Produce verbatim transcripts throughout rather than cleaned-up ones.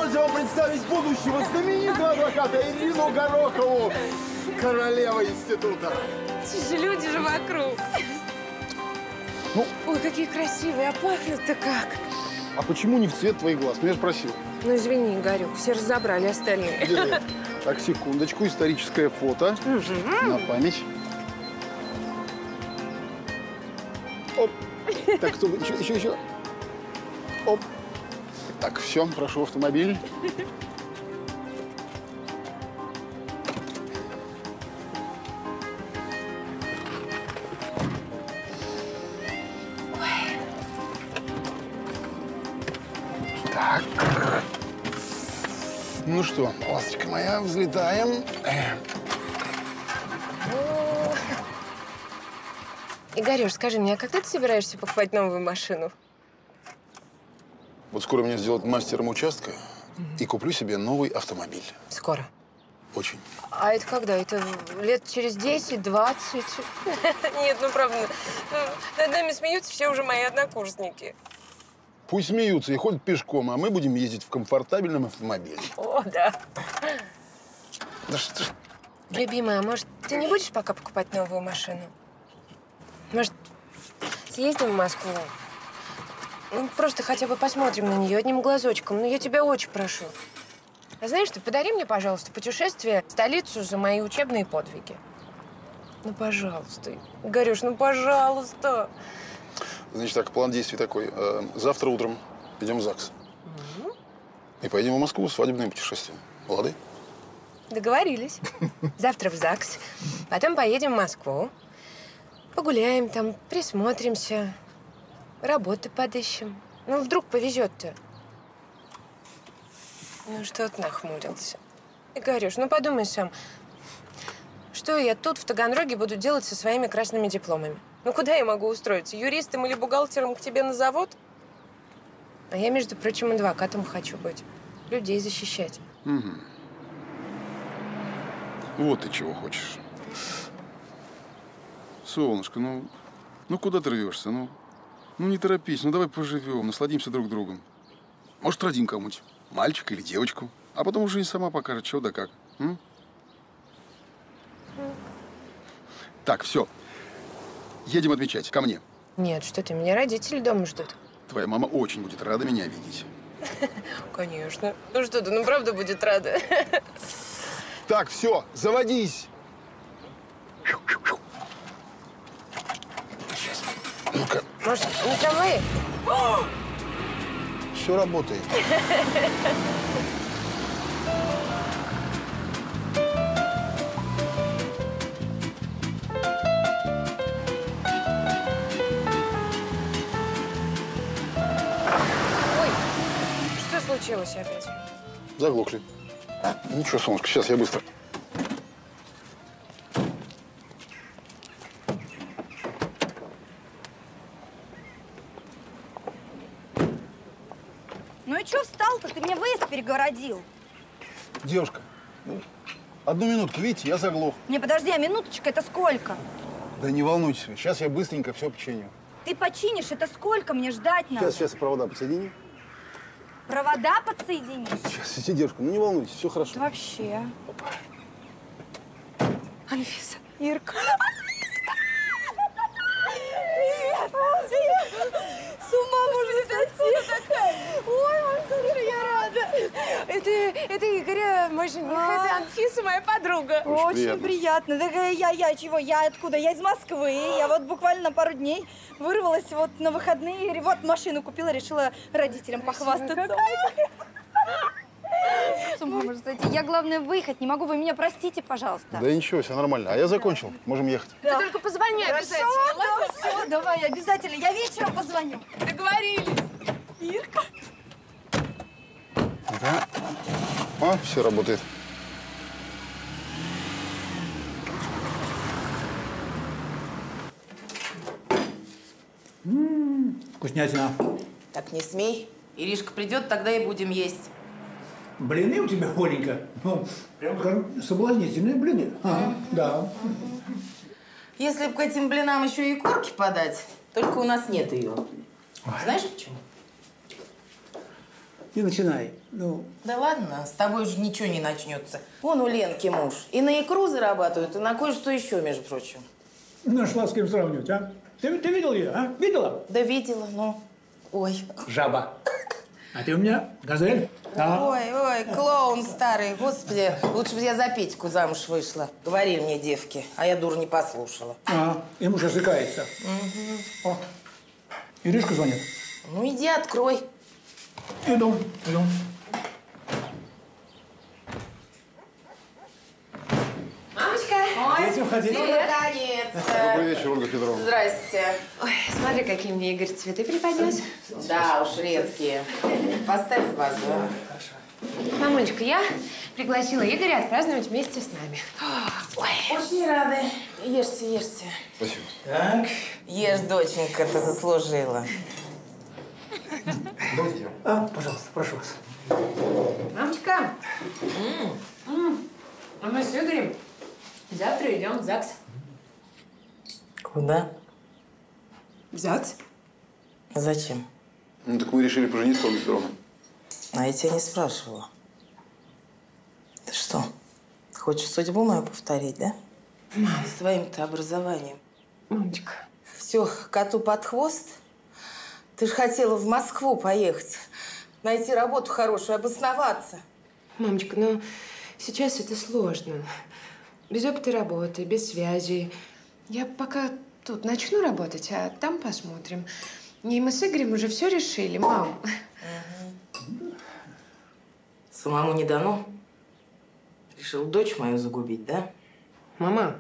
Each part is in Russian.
позвольте вам представить будущего знаменитого адвоката Ирину Горохову, королева института. Эти же люди же вокруг. Ну, ой, какие красивые, а пахнут-то как. А почему не в цвет твоих глаз? Ну, я же просил. Ну, извини, Игорек, все разобрали остальные. Делай. Так, секундочку, историческое фото на память. Оп. Так, стоп, еще, еще, еще. Оп. Так, все, прошу автомобиль. Так. Ну что, ласточка моя, взлетаем. Игорёш, скажи мне, а когда ты собираешься покупать новую машину? Вот скоро меня сделают мастером участка и куплю себе новый автомобиль. Скоро. Очень. А это когда? Это лет через десять-двадцать? Нет, ну правда. Над нами смеются все уже мои однокурсники. Пусть смеются и ходят пешком, а мы будем ездить в комфортабельном автомобиле. О, да. Да что ж. Любимая, может, ты не будешь пока покупать новую машину? Может, съездим в Москву? Ну, просто хотя бы посмотрим на нее одним глазочком. Ну, я тебя очень прошу. А знаешь, ты подари мне, пожалуйста, путешествие в столицу за мои учебные подвиги. Ну, пожалуйста. Игорёш, ну, пожалуйста. Значит так, план действий такой. Завтра утром идем в ЗАГС. Угу. И поедем в Москву в свадебное путешествие. Лады? Договорились. Завтра в ЗАГС. Потом поедем в Москву. Погуляем там, присмотримся. Работу подыщем. Ну, вдруг повезет-то. Ну, что ты нахмурился? Игорёш, ну подумай сам. Что я тут, в Таганроге, буду делать со своими красными дипломами? Ну, куда я могу устроиться? Юристом или бухгалтером к тебе на завод? А я, между прочим, адвокатом хочу быть. Людей защищать. Угу. Вот ты чего хочешь. Солнышко, ну, ну куда ты рвешься? Ну, ну не торопись, ну давай поживем, насладимся друг другом. Может, родим кому-нибудь, мальчика или девочку. А потом уже и сама покажет, что да как. М? Так, все. Едем отмечать. Ко мне. Нет, что ты, меня родители дома ждут. Твоя мама очень будет рада меня видеть. Конечно. Ну что ты, ну правда будет рада. Так, все, заводись. Сейчас. Ну-ка. Может, на трамвае? Все работает. Случилось опять? Заглохли. Ничего, солнышко, сейчас я быстро. Ну и что встал-то? Ты мне выезд перегородил. Девушка, ну, одну минутку, видите, я заглох. Не, подожди, а минуточка это сколько? Да не волнуйтесь вы, сейчас я быстренько все починю. Ты починишь, это сколько мне ждать надо? Сейчас, сейчас провода подсоединю. Провода подсоединишь? Сейчас, сиди, девушка, ну не волнуйтесь, все хорошо. Да вообще. Опа. Анфиса. Ирка. С ума можно сойти. Ой, слушай, я рада. Это, это Игорь, мой жених, а это Анфиса, моя подруга. Очень, Очень приятно. приятно. Так я, я чего? Я откуда? Я из Москвы. Я вот буквально на пару дней вырвалась вот на выходные. Вот машину купила, решила родителям похвастаться. С ума можно сойти. Я, главное, выехать не могу. Вы меня простите, пожалуйста. Да ничего, все нормально. А я закончил. Можем ехать. Да. Ты только позвони обязательно. Да, все, давай, обязательно. Я вечером позвоню. Договорились. Ирка. Да. О, все работает. М-м, вкуснятина. Так не смей. Иришка придет, тогда и будем есть. Блины у тебя, Оленька? Ну, прям скажем, соблазнительные блины. Ага, да. Если бы к этим блинам еще и корки подать, только у нас нет ее. Знаешь почему? не начинай. Ну, Да ладно, с тобой же ничего не начнется. Вон у Ленки муж. И на икру зарабатывает, и на кое-что еще, между прочим. нашла с кем сравнивать, а? Ты, ты видел ее, а? Видела? Да видела, ну. Ой. Жаба. А ты у меня газель. А? Ой, ой, клоун старый. Господи, лучше бы я за Петьку замуж вышла. Говорили мне девки, а я, дура, не послушала. А, и муж осыкается. Угу. О, Иришка звонит. Ну, иди открой. Иду, иду. Мамочка! Хотите, хотите? Ну, наконец-то. Добрый вечер, Ольга Петровна. Здрасте. Ой, смотри, какие мне Игорь цветы преподнес. Да уж, редкие. Поставь в вазу. Мамулечка, я пригласила Игоря отпраздновать вместе с нами. Ой. Очень рада. Ешьте, ешьте. Спасибо. Так. Ешь, доченька, ты заслужила. Давайте я. А, пожалуйста, прошу вас. Мамочка, а мы с Игорем завтра идем в ЗАГС. Куда? В ЗАГС? Зачем? Ну, так мы решили пожениться, Ольга Петровна. А я тебя не спрашивала. Ты что, хочешь судьбу мою повторить, да? Мам, с твоим-то образованием. Мамочка. Все, коту под хвост? Ты же хотела в Москву поехать, найти работу хорошую, обосноваться. Мамочка, ну сейчас это сложно. Без опыта работы, без связей. Я пока тут начну работать, а там посмотрим. И мы с Игорем уже все решили, мам. Самому не дано. Решил дочь мою загубить, да? Мама.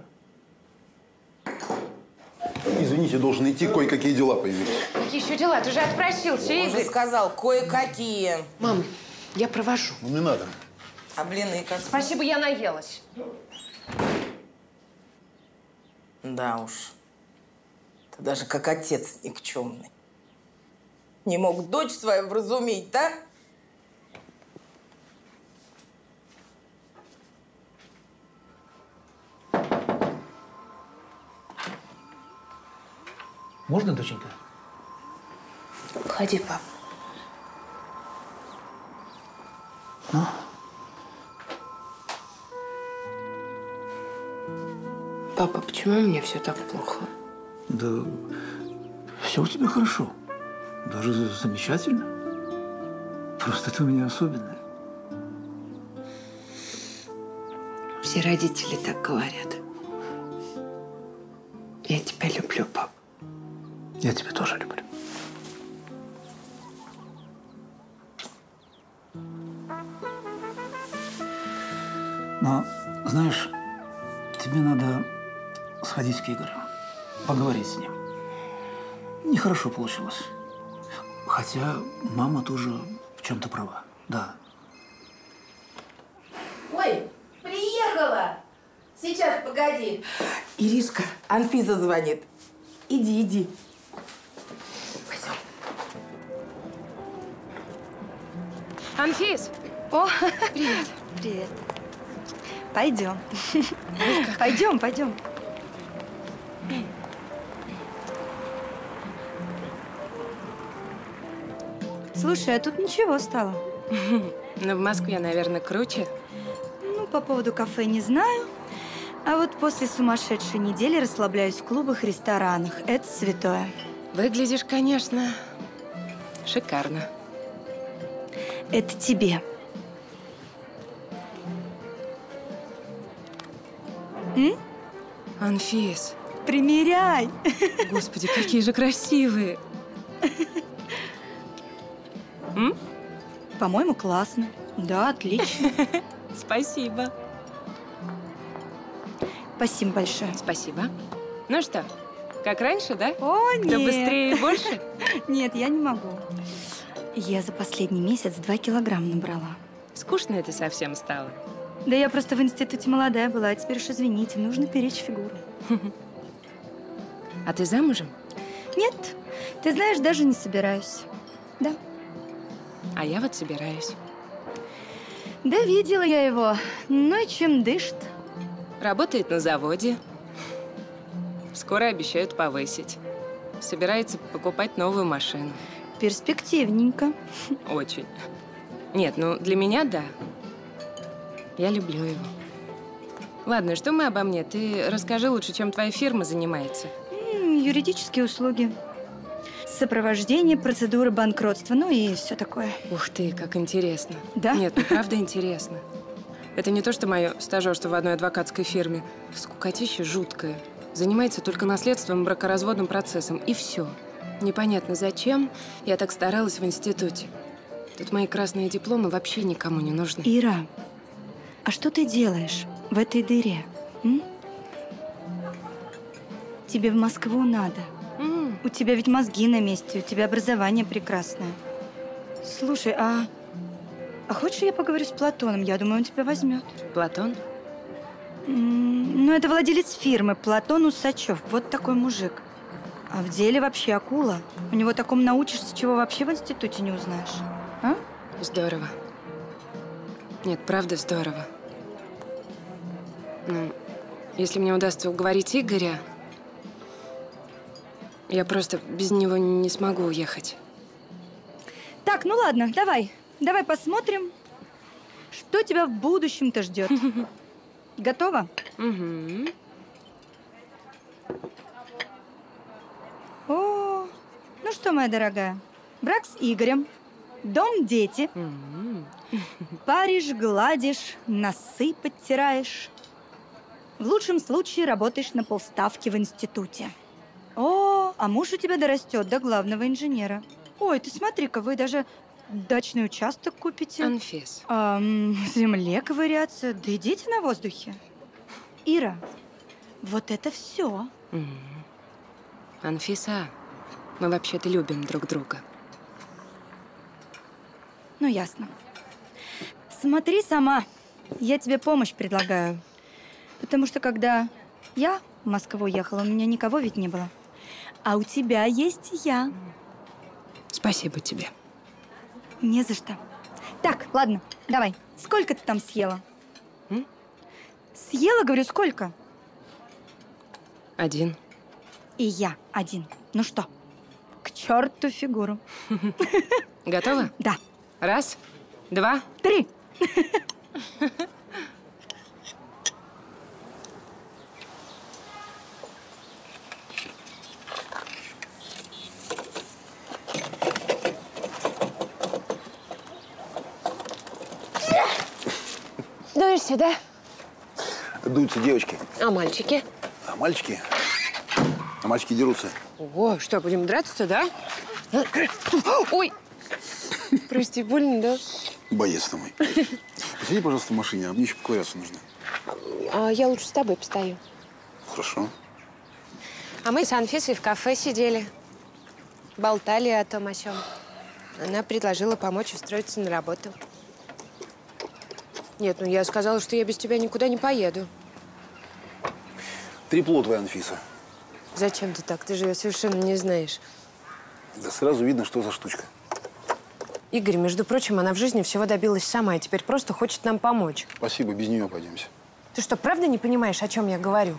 Извините, должен идти, кое-какие дела появились. Какие еще дела? Ты же отпросился, Он же Игорь. сказал, кое-какие. Мам, я провожу. Ну, не надо. А блины как? Спасибо, я наелась. Да уж. Ты даже как отец никчемный. Не мог дочь свою вразумить, да? Можно, доченька? Входи, пап. Ну? Папа, почему мне все так плохо? Да все у тебя хорошо. Даже замечательно. Просто ты у меня особенная. Все родители так говорят. Я тебя люблю, пап. Я тебя тоже люблю. Но, знаешь, тебе надо сходить к Игорю, поговорить с ним. Нехорошо получилось. Хотя мама тоже в чем-то права, да. Ой, приехала! Сейчас, погоди. Иришка, Анфиса звонит. Иди, иди. Пойдем. Анфис! О, привет. Привет. Пойдем. Пойдем, пойдем. Слушай, а тут ничего стало. Ну, в Москве, наверное, круче. Ну, по поводу кафе не знаю. А вот после сумасшедшей недели расслабляюсь в клубах, ресторанах. Это святое. Выглядишь, конечно, шикарно. Это тебе. М? Анфис, Примеряй. господи, какие же красивые. М? По-моему, классно. Да, отлично. Спасибо. Спасибо большое. Спасибо. Ну что, как раньше, да? О, нет. Кто быстрее и больше? Нет, я не могу. Я за последний месяц два килограмма набрала. Скучно это совсем стало. Да я просто в институте молодая была, а теперь уж извините, нужно беречь фигуру. А ты замужем? Нет, ты знаешь, даже не собираюсь. Да. А я вот собираюсь. Да, видела я его. Ну и чем дышит? Работает на заводе. Скоро обещают повысить. Собирается покупать новую машину. Перспективненько. Очень. Нет, ну для меня да. Я люблю его. Ладно, что мы обо мне? Ты расскажи лучше, чем твоя фирма занимается. М, Юридические услуги. Сопровождение процедуры банкротства, ну и все такое. Ух ты, как интересно. Да? Нет, ну правда интересно. Это не то, что мое стажерство в одной адвокатской фирме. Скукотища жуткая. Занимается только наследством и бракоразводным процессом. И все. Непонятно зачем я так старалась в институте. Тут мои красные дипломы вообще никому не нужны. Ира, а что ты делаешь в этой дыре? М? Тебе в Москву надо. М, У тебя ведь мозги на месте, у тебя образование прекрасное. Слушай, а, а хочешь, я поговорю с Платоном? Я думаю, он тебя возьмет. Платон? М, Ну, это владелец фирмы Платон Усачев. Вот такой мужик. А в деле вообще акула. У него такому научишься, чего вообще в институте не узнаешь. А? Здорово. Нет, правда здорово. Ну, если мне удастся уговорить Игоря, я просто без него не смогу уехать. Так, ну ладно, давай. Давай посмотрим, что тебя в будущем-то ждет. Готова? Угу. О, ну что, моя дорогая, брак с Игорем, дом, дети, паришь, гладишь, носы подтираешь. В лучшем случае работаешь на полставки в институте. О, а муж у тебя дорастет до главного инженера. Ой, ты смотри-ка, вы даже дачный участок купите. Анфис. А, м, в земле ковыряться, да и дети на воздухе. Ира, вот это все. Анфиса, мы вообще-то любим друг друга. Ну, ясно. Смотри сама. Я тебе помощь предлагаю. Потому что когда я в Москву ехала, у меня никого ведь не было. А у тебя есть я. Спасибо тебе. Не за что. Так, ладно, давай. Сколько ты там съела? М? Съела, говорю, сколько? Один. И я один. Ну что, к черту фигуру. Готова? Да. Раз, два. Три. Дуешься, да? Дуются девочки. А мальчики? А мальчики? А мальчики дерутся. Ого, что, будем драться, да? Ой! Прости, больно, да? Боец ты мой. Посиди, пожалуйста, в машине, а мне еще поковыряться нужно. А я лучше с тобой постою. Хорошо. А мы с Анфисой в кафе сидели. Болтали о том, о сём. Она предложила помочь устроиться на работу. Нет, ну я сказала, что я без тебя никуда не поеду. Трепло твоя, Анфиса. Зачем ты так? Ты же ее совершенно не знаешь. Да сразу видно, что за штучка. Игорь, между прочим, она в жизни всего добилась сама и теперь просто хочет нам помочь. Спасибо, без нее пойдемся. Ты что, правда не понимаешь, о чем я говорю?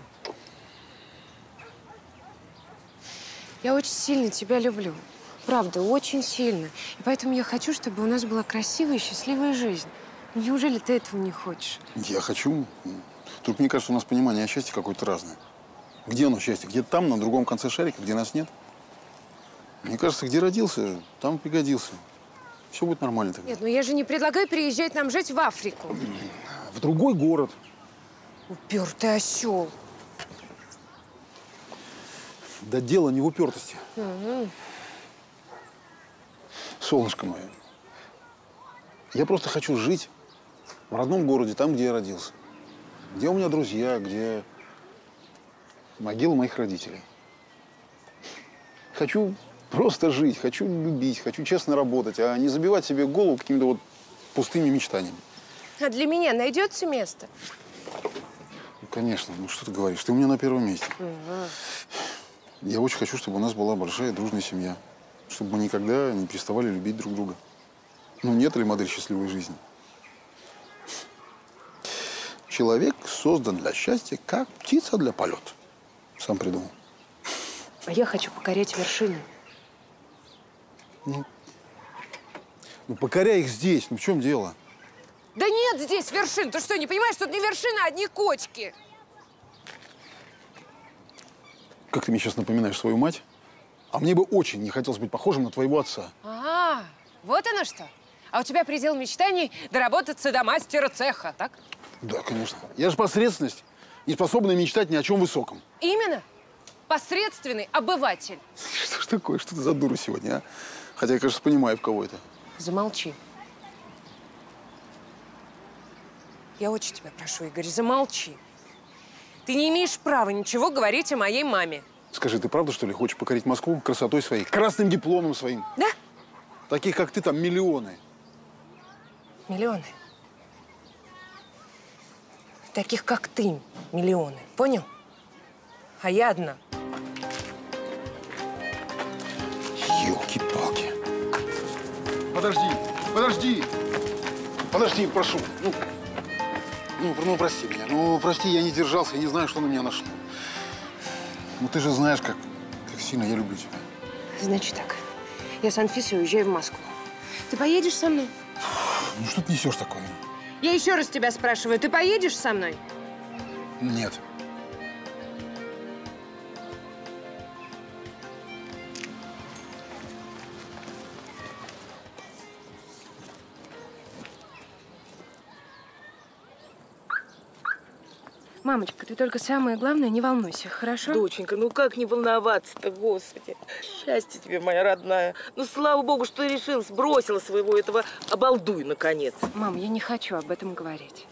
Я очень сильно тебя люблю. Правда, очень сильно. И поэтому я хочу, чтобы у нас была красивая и счастливая жизнь. Ну, неужели ты этого не хочешь? Я хочу. Только мне кажется, у нас понимание о счастье какое-то разное. Где оно счастье? Где-то там, на другом конце шарика, где нас нет. Мне кажется, где родился, там пригодился. Все будет нормально тогда. Нет, ну я же не предлагаю переезжать нам жить в Африку. В другой город. Упертый осел. Да дело не в упертости. Угу. Солнышко мое. Я просто хочу жить в родном городе, там, где я родился. Где у меня друзья, где могила моих родителей. Хочу просто жить, хочу любить, хочу честно работать, а не забивать себе голову какими-то вот пустыми мечтаниями. А для меня найдется место? Ну, конечно, ну что ты говоришь, ты у меня на первом месте. Угу. Я очень хочу, чтобы у нас была большая дружная семья. Чтобы мы никогда не переставали любить друг друга. Ну, нет ли модель счастливой жизни? Человек создан для счастья, как птица для полета. Сам придумал. А я хочу покорять вершины. Ну, Ну, покоряй их здесь. Ну, в чем дело? Да нет здесь вершин. Ты что, не понимаешь, тут не вершины, а одни кочки. Как ты мне сейчас напоминаешь свою мать? А мне бы очень не хотелось быть похожим на твоего отца. А, вот оно что. А у тебя предел мечтаний доработаться до мастера цеха, так? Да, конечно. Я же посредственность, не способна мечтать ни о чем высоком. Именно. Посредственный обыватель. Что ж такое? Что ты за дура сегодня, а? Хотя я, кажется, понимаю, в кого это. Замолчи. Я очень тебя прошу, Игорь, замолчи. Ты не имеешь права ничего говорить о моей маме. Скажи, ты правда, что ли, хочешь покорить Москву красотой своей, красным дипломом своим? Да? Таких, как ты, там миллионы. Миллионы. Таких, как ты, миллионы. Понял? А я одна. Ёлки-палки. Подожди, подожди. Подожди, прошу. Ну, ну, ну, прости меня. Ну, прости, я не держался, я не знаю, что на меня нашло. Ну, ты же знаешь, как, как сильно я люблю тебя. Значит так. Я с Анфисой уезжаю в Москву. Ты поедешь со мной? Ну, что ты несешь такое? Я еще раз тебя спрашиваю, ты поедешь со мной? Нет. Мамочка, ты только самое главное, не волнуйся, хорошо? Доченька, ну как не волноваться-то, Господи. Счастье тебе, моя родная. Ну, слава богу, что решилась, бросила своего этого обалдуй, наконец. Мам, я не хочу об этом говорить.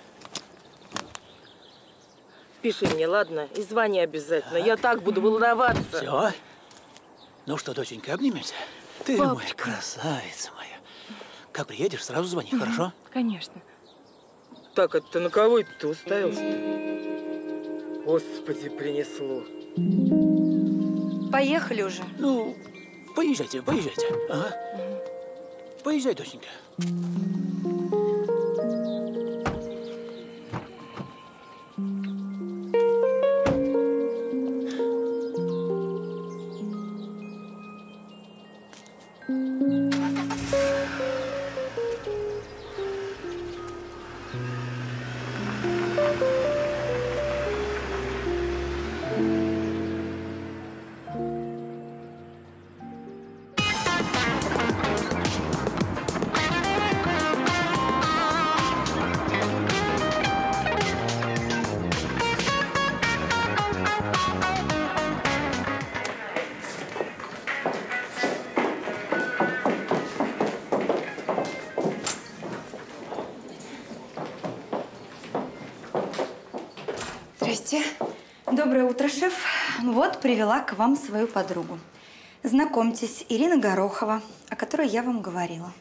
Пиши мне, ладно? И звони обязательно. Я так буду волноваться. Все? Ну что, доченька, обнимемся? Ты Папочка. моя красавица моя. Как приедешь, сразу звони, хорошо? Конечно. Так, это ты на кого это ты уставился-то? Господи, принесло. Поехали уже. Ну, поезжайте, поезжайте. Ага. Поезжай, доченька. Здрасте. Доброе утро, шеф. Вот привела к вам свою подругу. Знакомьтесь, Ирина Горохова, о которой я вам говорила.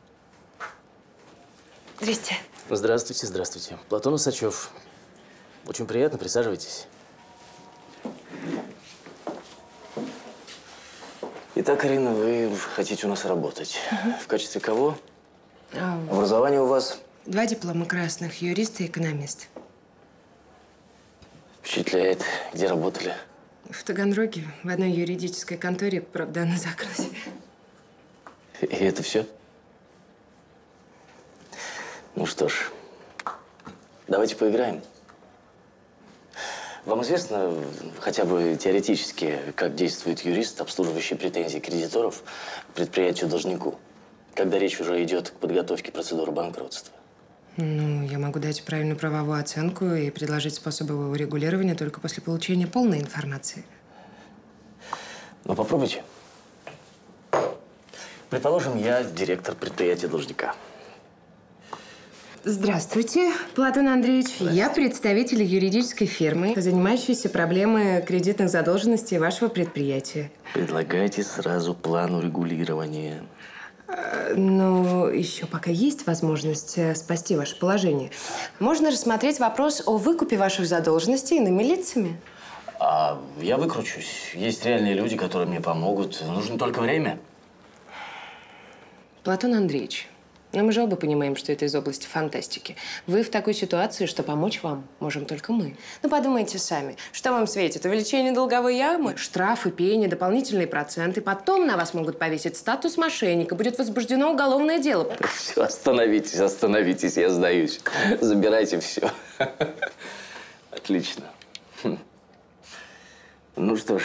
Здрасте. Здравствуйте, здравствуйте. Платон Усачев. Очень приятно, присаживайтесь. Итак, Ирина, вы хотите у нас работать. Угу. В качестве кого? А, Образование у вас? Два диплома красных, юрист и экономист. Впечатляет. Где работали? В Таганроге, в одной юридической конторе, правда, она закрылась. И это все? Ну что ж, давайте поиграем. Вам известно хотя бы теоретически, как действует юрист, обслуживающий претензии кредиторов к предприятию-должнику, когда речь уже идет к подготовке процедуры банкротства? Ну, я могу дать правильную правовую оценку и предложить способы его регулирования только после получения полной информации. Ну, попробуйте. Предположим, я директор предприятия-должника. Здравствуйте, Платон Андреевич. Здравствуйте. Я представитель юридической фирмы, занимающейся проблемой кредитных задолженностей вашего предприятия. Предлагайте сразу план урегулирования. Но еще пока есть возможность спасти ваше положение. Можно рассмотреть вопрос о выкупе ваших задолженностей иными лицами. А я выкручусь. Есть реальные люди, которые мне помогут. Нужно только время. Платон Андреевич, Но мы же оба понимаем, что это из области фантастики. Вы в такой ситуации, что помочь вам можем только мы. Ну, подумайте сами. Что вам светит? Увеличение долговой ямы? Штрафы, пени, дополнительные проценты. Потом на вас могут повесить статус мошенника. Будет возбуждено уголовное дело. Все, остановитесь, остановитесь, я сдаюсь. Забирайте все. Отлично. Ну что ж,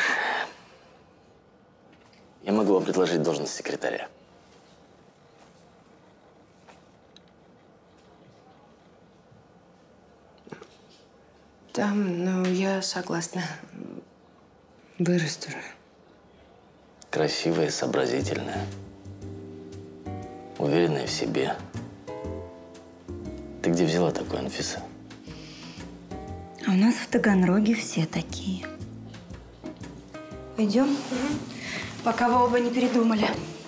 я могу вам предложить должность секретаря. Да, ну, я согласна. Вырасту же. Красивая, сообразительная, уверенная в себе. Ты где взяла такую, Анфиса? А у нас в Таганроге все такие. Пойдем? Угу. Пока вы оба не передумали.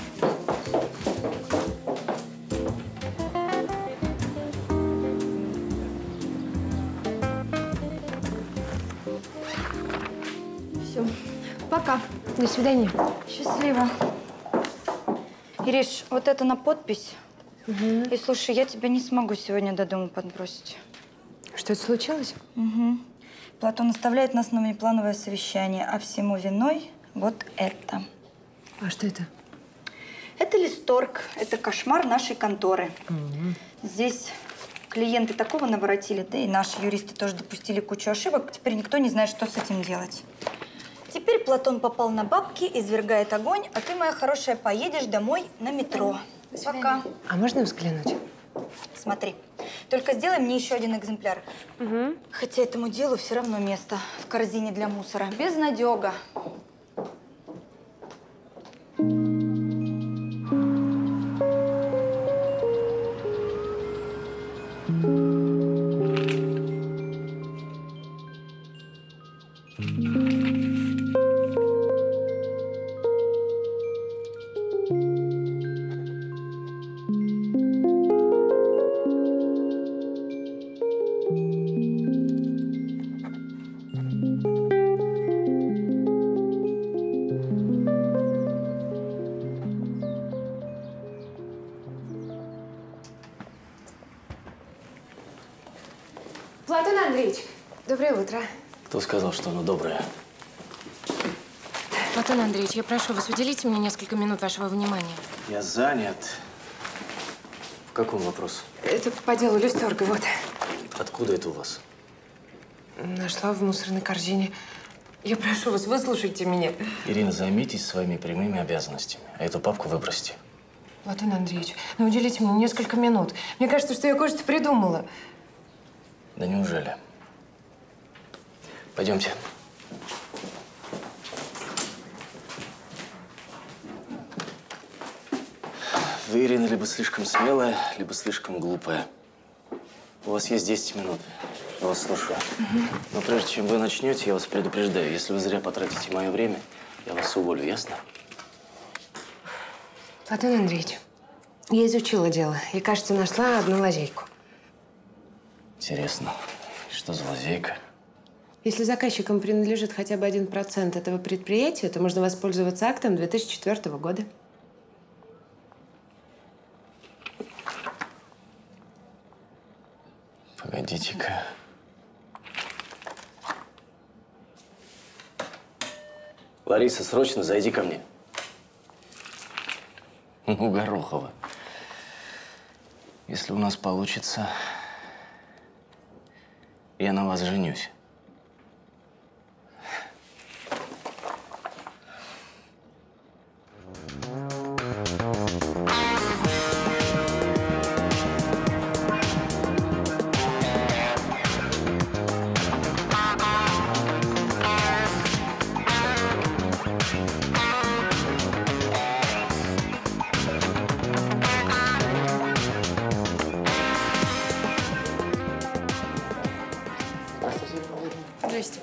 Все. Пока. До свидания. Счастливо. Ириш, вот это на подпись. Угу. И слушай, я тебя не смогу сегодня до дома подбросить. Что-то случилось? Угу. Платон оставляет нас на внеплановое совещание, а всему виной вот это. А что это? Это листорг, это кошмар нашей конторы. Угу. Здесь клиенты такого наворотили, да и наши юристы тоже допустили кучу ошибок. Теперь никто не знает, что с этим делать. Теперь Платон попал на бабки, извергает огонь, а ты, моя хорошая, поедешь домой на метро. Пока. А можно взглянуть? Смотри. Только сделай мне еще один экземпляр. Угу. Хотя этому делу все равно место в корзине для мусора. Безнадега. Платон Андреевич, доброе утро. Кто сказал, что она добрая? Платон Андреевич, я прошу вас, уделите мне несколько минут вашего внимания. Я занят. В каком вопросе? Это по делу листорга, вот. Откуда это у вас? Нашла в мусорной корзине. Я прошу вас, выслушайте меня. Ирина, займитесь своими прямыми обязанностями, а эту папку выбросьте. Платон Андреевич, ну уделите мне несколько минут. Мне кажется, что я кое-что придумала. Да неужели? Пойдемте. Вы, Ирина, либо слишком смелая, либо слишком глупая. У вас есть десять минут. Я вас слушаю. Угу. Но прежде чем вы начнете, я вас предупреждаю. Если вы зря потратите мое время, я вас уволю, ясно? Платон Андреевич, я изучила дело и, кажется, нашла одну лазейку. Интересно, что за лазейка? Если заказчикам принадлежит хотя бы один процент этого предприятия, то можно воспользоваться актом две тысячи четвёртого года. Погодите-ка. Лариса, срочно зайди ко мне. Ну, Горохова. Если у нас получится, я на вас женюсь. Здрасте.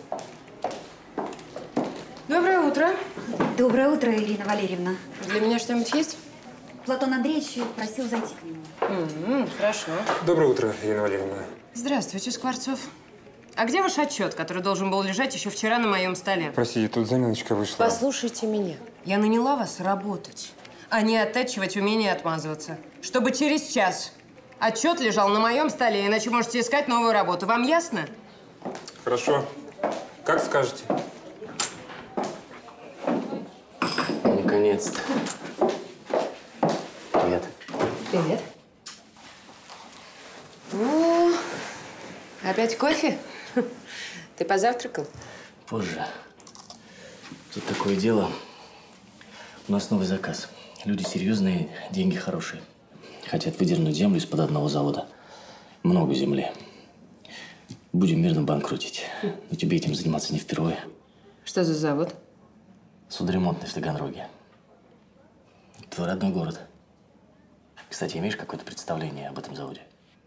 Доброе утро. Доброе утро, Ирина Валерьевна. Для меня что-нибудь есть? Платон Андреевич просил зайти к нему. Mm-hmm, хорошо. Доброе утро, Ирина Валерьевна. Здравствуйте, Скворцов. А где ваш отчет, который должен был лежать еще вчера на моем столе? Простите, тут заминочка вышла. Послушайте меня. Я наняла вас работать. а не оттачивать умение отмазываться. Чтобы через час отчет лежал на моем столе, иначе можете искать новую работу. Вам ясно? Хорошо. Как скажете. Наконец-то. Привет. Привет. О, опять кофе? Ты позавтракал? Позже. Тут такое дело. У нас новый заказ. Люди серьезные, деньги хорошие. Хотят выдернуть землю из-под одного завода. Много земли. Будем мирно банкротить. Но тебе этим заниматься не впервые. Что за завод? Судоремонтный в Таганроге. Твой родной город. Кстати, имеешь какое-то представление об этом заводе?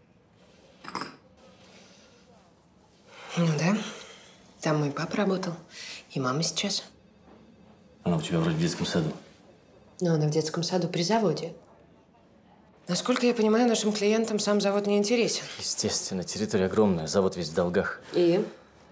Ну да. Там мой папа работал. И мама сейчас. Она у тебя вроде в детском саду. Но она в детском саду при заводе. Насколько я понимаю, нашим клиентам сам завод не интересен. Естественно, территория огромная, завод весь в долгах. И?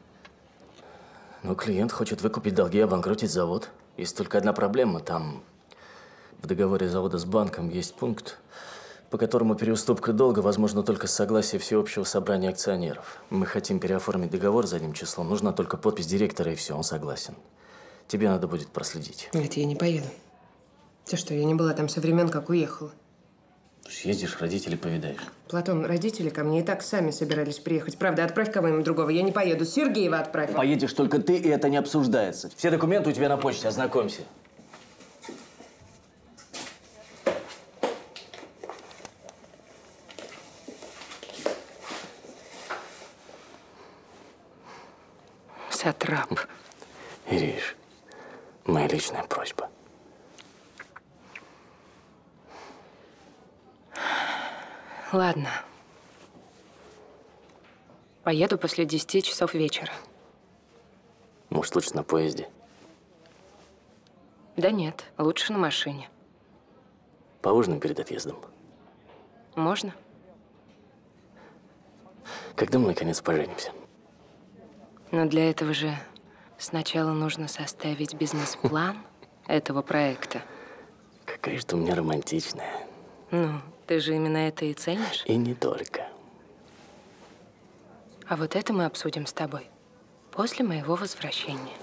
Но клиент хочет выкупить долги и обанкротить завод. Есть только одна проблема. Там в договоре завода с банком есть пункт, по которому переуступка долга возможна только с согласия всеобщего собрания акционеров. Мы хотим переоформить договор задним числом. Нужна только подпись директора, и все, он согласен. Тебе надо будет проследить. Нет, я не поеду. Ты что, я не была там со времен, как уехала. Съездишь, родителей повидаешь. Платон, родители ко мне и так сами собирались приехать. Правда, отправь кого-нибудь другого. Я не поеду. Сергеева отправь. Поедешь только ты, и это не обсуждается. Все документы у тебя на почте, ознакомься. Сатрап. Ириш, моя личная просьба. Ладно. Поеду после десяти часов вечера. Может, лучше на поезде? Да нет, лучше на машине. Поужинаем перед отъездом. Можно? Когда мы, наконец, поженимся? Но для этого же сначала нужно составить бизнес-план этого проекта. Какая же ты у меня романтичная. Ну, ты же именно это и ценишь. И не только. А вот это мы обсудим с тобой после моего возвращения.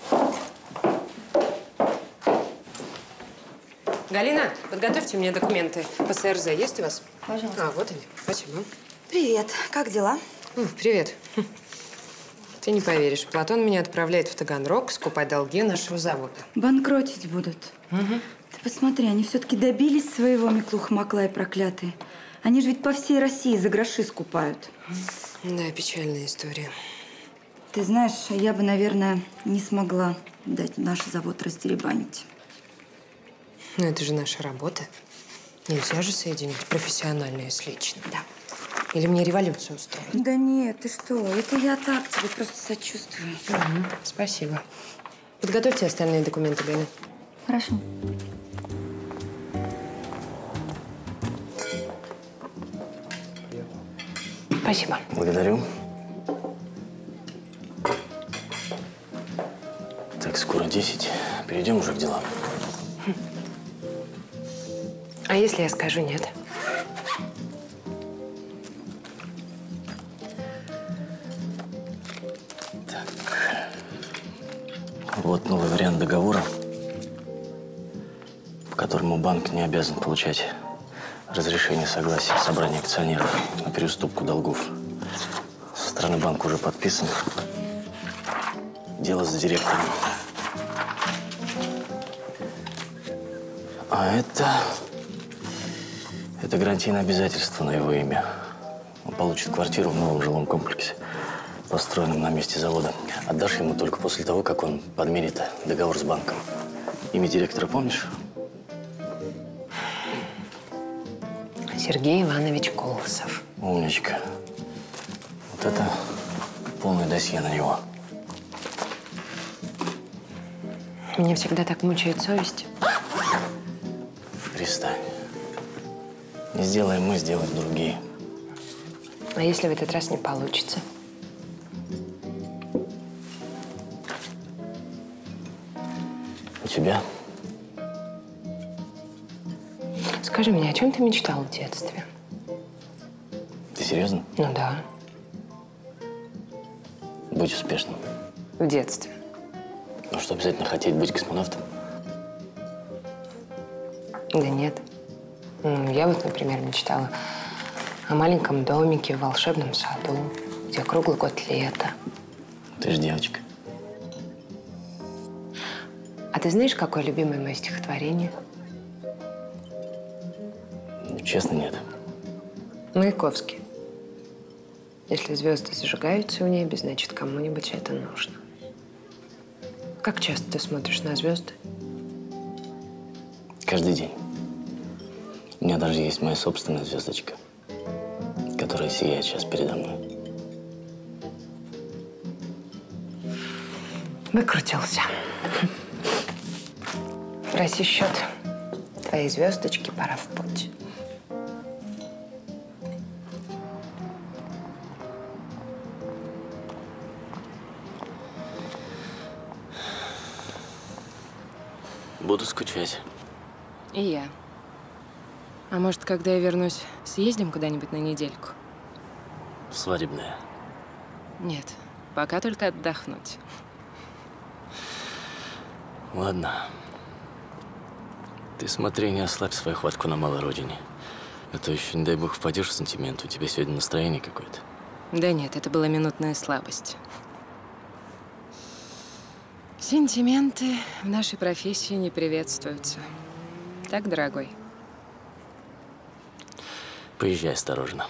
Галина, подготовьте мне документы. ПСРЗ есть у вас? Пожалуйста. А, вот они. Спасибо. Привет. Как дела? М, Привет. Ты не поверишь, Платон меня отправляет в Таганрог скупать долги нашего завода. Банкротить будут. Угу. Ты посмотри, они все-таки добились своего, Миклуха-Маклай проклятые. Они же ведь по всей России за гроши скупают. Да, печальная история. Ты знаешь, я бы, наверное, не смогла дать наш завод раздеребанить. Но это же наша работа. Нельзя же соединить профессиональное с личным. Да. Или мне революцию устроить? Да нет, ты что? Это я так тебе просто сочувствую. Угу. Спасибо. Подготовьте остальные документы, Галина. Хорошо. Спасибо. Благодарю. Так, скоро десять. Перейдем уже к делам. А если я скажу нет? Вот новый вариант договора, по которому банк не обязан получать разрешение согласия собрания акционеров на переуступку долгов. Со стороны банка уже подписан. Дело за директором. А это… Это гарантийное обязательство на его имя. Он получит квартиру в новом жилом комплексе, построенном на месте завода. Отдашь ему только после того, как он подменит договор с банком. Имя директора помнишь? Сергей Иванович Колосов. Умничка. Вот это полное досье на него. Меня всегда так мучает совесть. Перестань. Не сделаем мы, сделают другие. А если в этот раз не получится? У тебя? Скажи мне, о чем ты мечтал в детстве? Ты серьезно? Ну да, Будь успешным. в детстве. Ну что, обязательно хотеть быть космонавтом? Да нет. Ну, я вот, например, мечтала о маленьком домике в волшебном саду, где круглый год лето. Ты же девочка. А ты знаешь, какое любимое мое стихотворение? Ну, честно, нет. Маяковский. Если звезды зажигаются в небе, значит, кому-нибудь это нужно. Как часто ты смотришь на звезды? Каждый день. У меня даже есть моя собственная звездочка, которая сияет сейчас передо мной. Выкрутился. Проси счет. Твоей звездочке пора в путь. Буду скучать. И я. А может, когда я вернусь, съездим куда-нибудь на недельку? Свадебная. Нет, пока только отдохнуть. Ладно. Ты смотри, не ослабь свою хватку на малой родине. А то еще, не дай бог, впадешь в сантимент. У тебя сегодня настроение какое-то. Да нет, это была минутная слабость. Сентименты в нашей профессии не приветствуются. Так, дорогой? Поезжай осторожно.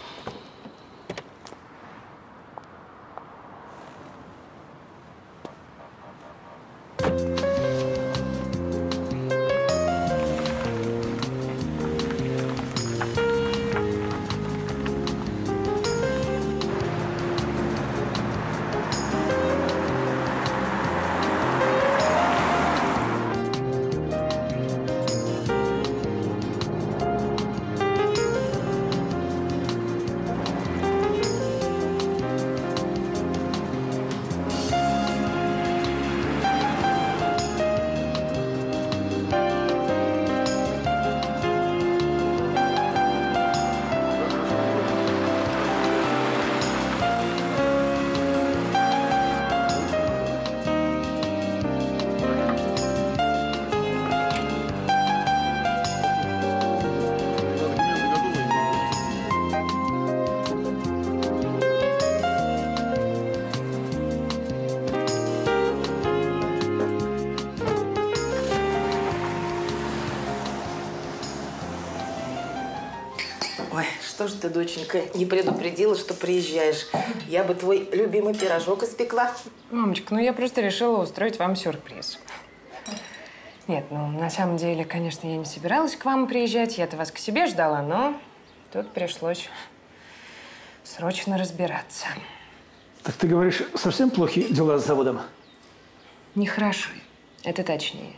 Ой, что ж ты, доченька, не предупредила, что приезжаешь. Я бы твой любимый пирожок испекла. Мамочка, ну я просто решила устроить вам сюрприз. Нет, ну на самом деле, конечно, я не собиралась к вам приезжать. Я-то вас к себе ждала, но тут пришлось срочно разбираться. Так ты говоришь, совсем плохие дела с заводом? Нехорошо. Это точнее.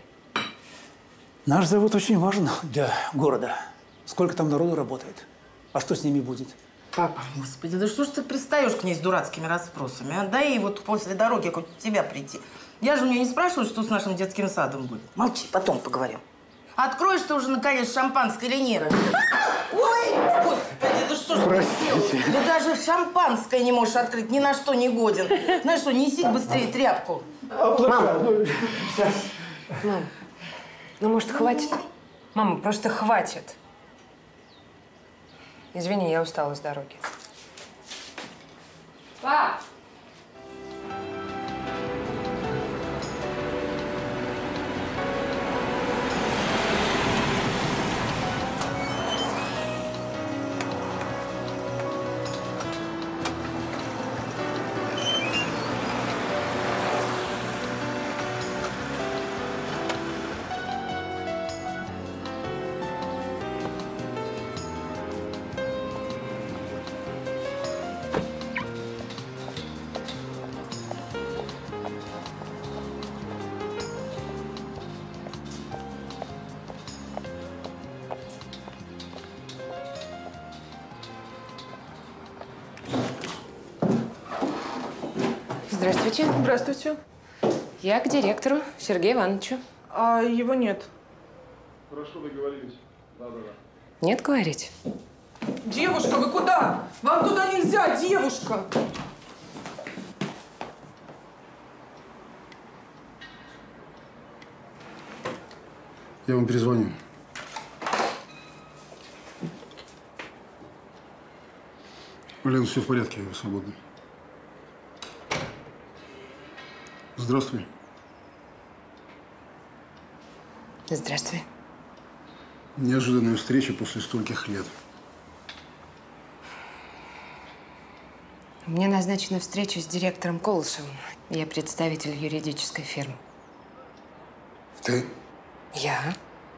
Наш завод очень важен для города. Сколько там народу работает? А что с ними будет? Папа, господи, да что ж ты пристаешь к ней с дурацкими расспросами? А? Дай ей вот после дороги хоть у тебя прийти. Я же у нее не спрашиваю, что с нашим детским садом будет. Молчи, потом поговорим. Откроешь ты уже, наконец, шампанское или нет? Ой, господи, да что ж ты сделал? Да даже шампанское не можешь открыть, ни на что не годен. Знаешь что, неси быстрее тряпку. Мам! Мам, ну может, хватит? Мама, просто хватит. Извини, я устала с дороги. Пап! Здравствуйте. Здравствуйте. Я к директору Сергею Ивановичу. А его нет. Хорошо договорились. Да-да-да. Нет, говорите? Девушка, вы куда? Вам туда нельзя, девушка! Я вам перезвоню. Лен, все в порядке, я свободна. Здравствуй. Здравствуй. Неожиданная встреча после стольких лет. Мне назначена встреча с директором Колосовым. Я представитель юридической фирмы. Ты? Я?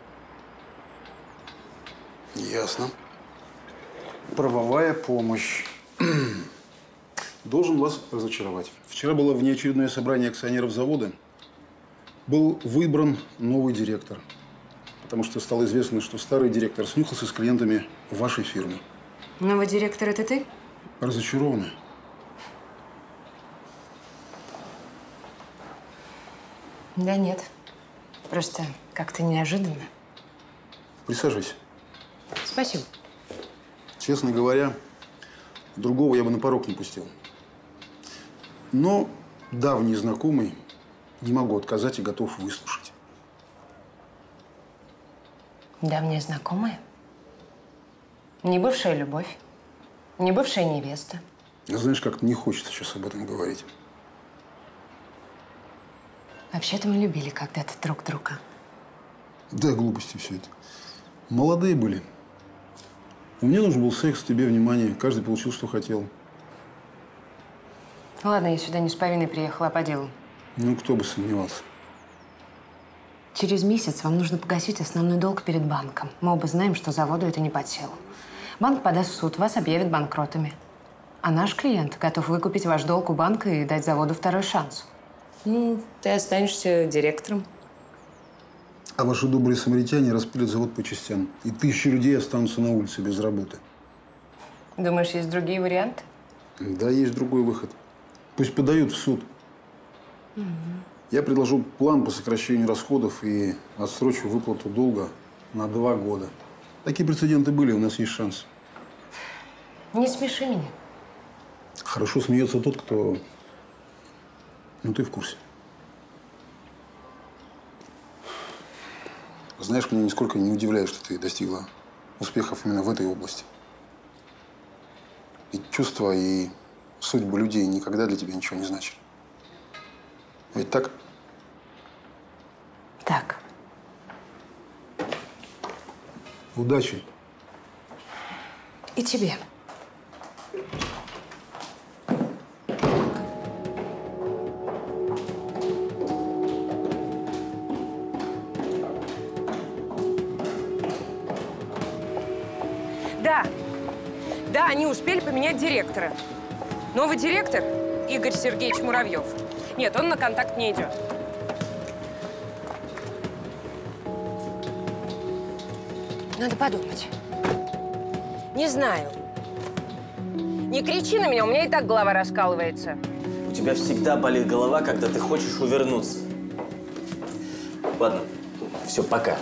Ясно. Правовая помощь. Должен вас разочаровать. Вчера было внеочередное собрание акционеров завода. Был выбран новый директор. Потому что стало известно, что старый директор снюхался с клиентами вашей фирмы. Новый директор – это ты? Разочарованы? Да нет. Просто как-то неожиданно. Присаживайся. Спасибо. Честно говоря, другого я бы на порог не пустил. Но давний знакомый, не могу отказать и готов выслушать. Давняя знакомая? Не бывшая любовь, не бывшая невеста. Знаешь, как не хочется сейчас об этом говорить. Вообще-то мы любили когда-то друг друга. Да, глупости все это. Молодые были. Мне нужен был секс, тебе внимание. Каждый получил, что хотел. Ладно, я сюда не с повинной приехала, а по делу. Ну, кто бы сомневался. Через месяц вам нужно погасить основной долг перед банком. Мы оба знаем, что заводу это не под силу. Банк подаст в суд, вас объявят банкротами. А наш клиент готов выкупить ваш долг у банка и дать заводу второй шанс. Ну, ты останешься директором. А ваши добрые самаритяне распилят завод по частям. И тысячи людей останутся на улице без работы. Думаешь, есть другие варианты? Да, есть другой выход. Пусть подают в суд. Угу. Я предложу план по сокращению расходов и отсрочу выплату долга на два года. Такие прецеденты были, у нас есть шанс. Не смеши меня. Хорошо смеется тот, кто… Ну, ты в курсе. Знаешь, меня нисколько не удивляет, что ты достигла успехов именно в этой области. Ведь чувства и судьбы людей никогда для тебя ничего не значат. Ведь так? Так. Удачи. И тебе. Да. Да, они успели поменять директора. Новый директор – Игорь Сергеевич Муравьев. Нет, он на контакт не идет. Надо подумать. Не знаю. Не кричи на меня, у меня и так голова раскалывается. У тебя всегда болит голова, когда ты хочешь увернуться. Ладно, все, пока.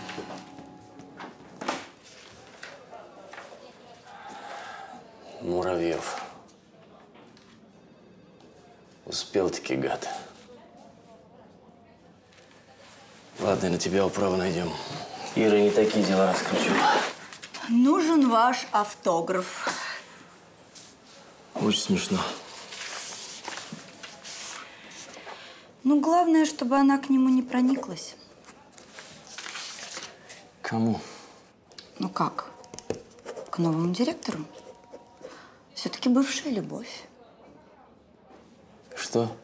Муравьев. Успел-таки, гад. Ладно, на тебя управу найдем. Ира не такие дела раскручивала. Нужен ваш автограф. Очень смешно. Ну, главное, чтобы она к нему не прониклась. Кому? Ну как? К новому директору. Все-таки бывшая любовь. Что?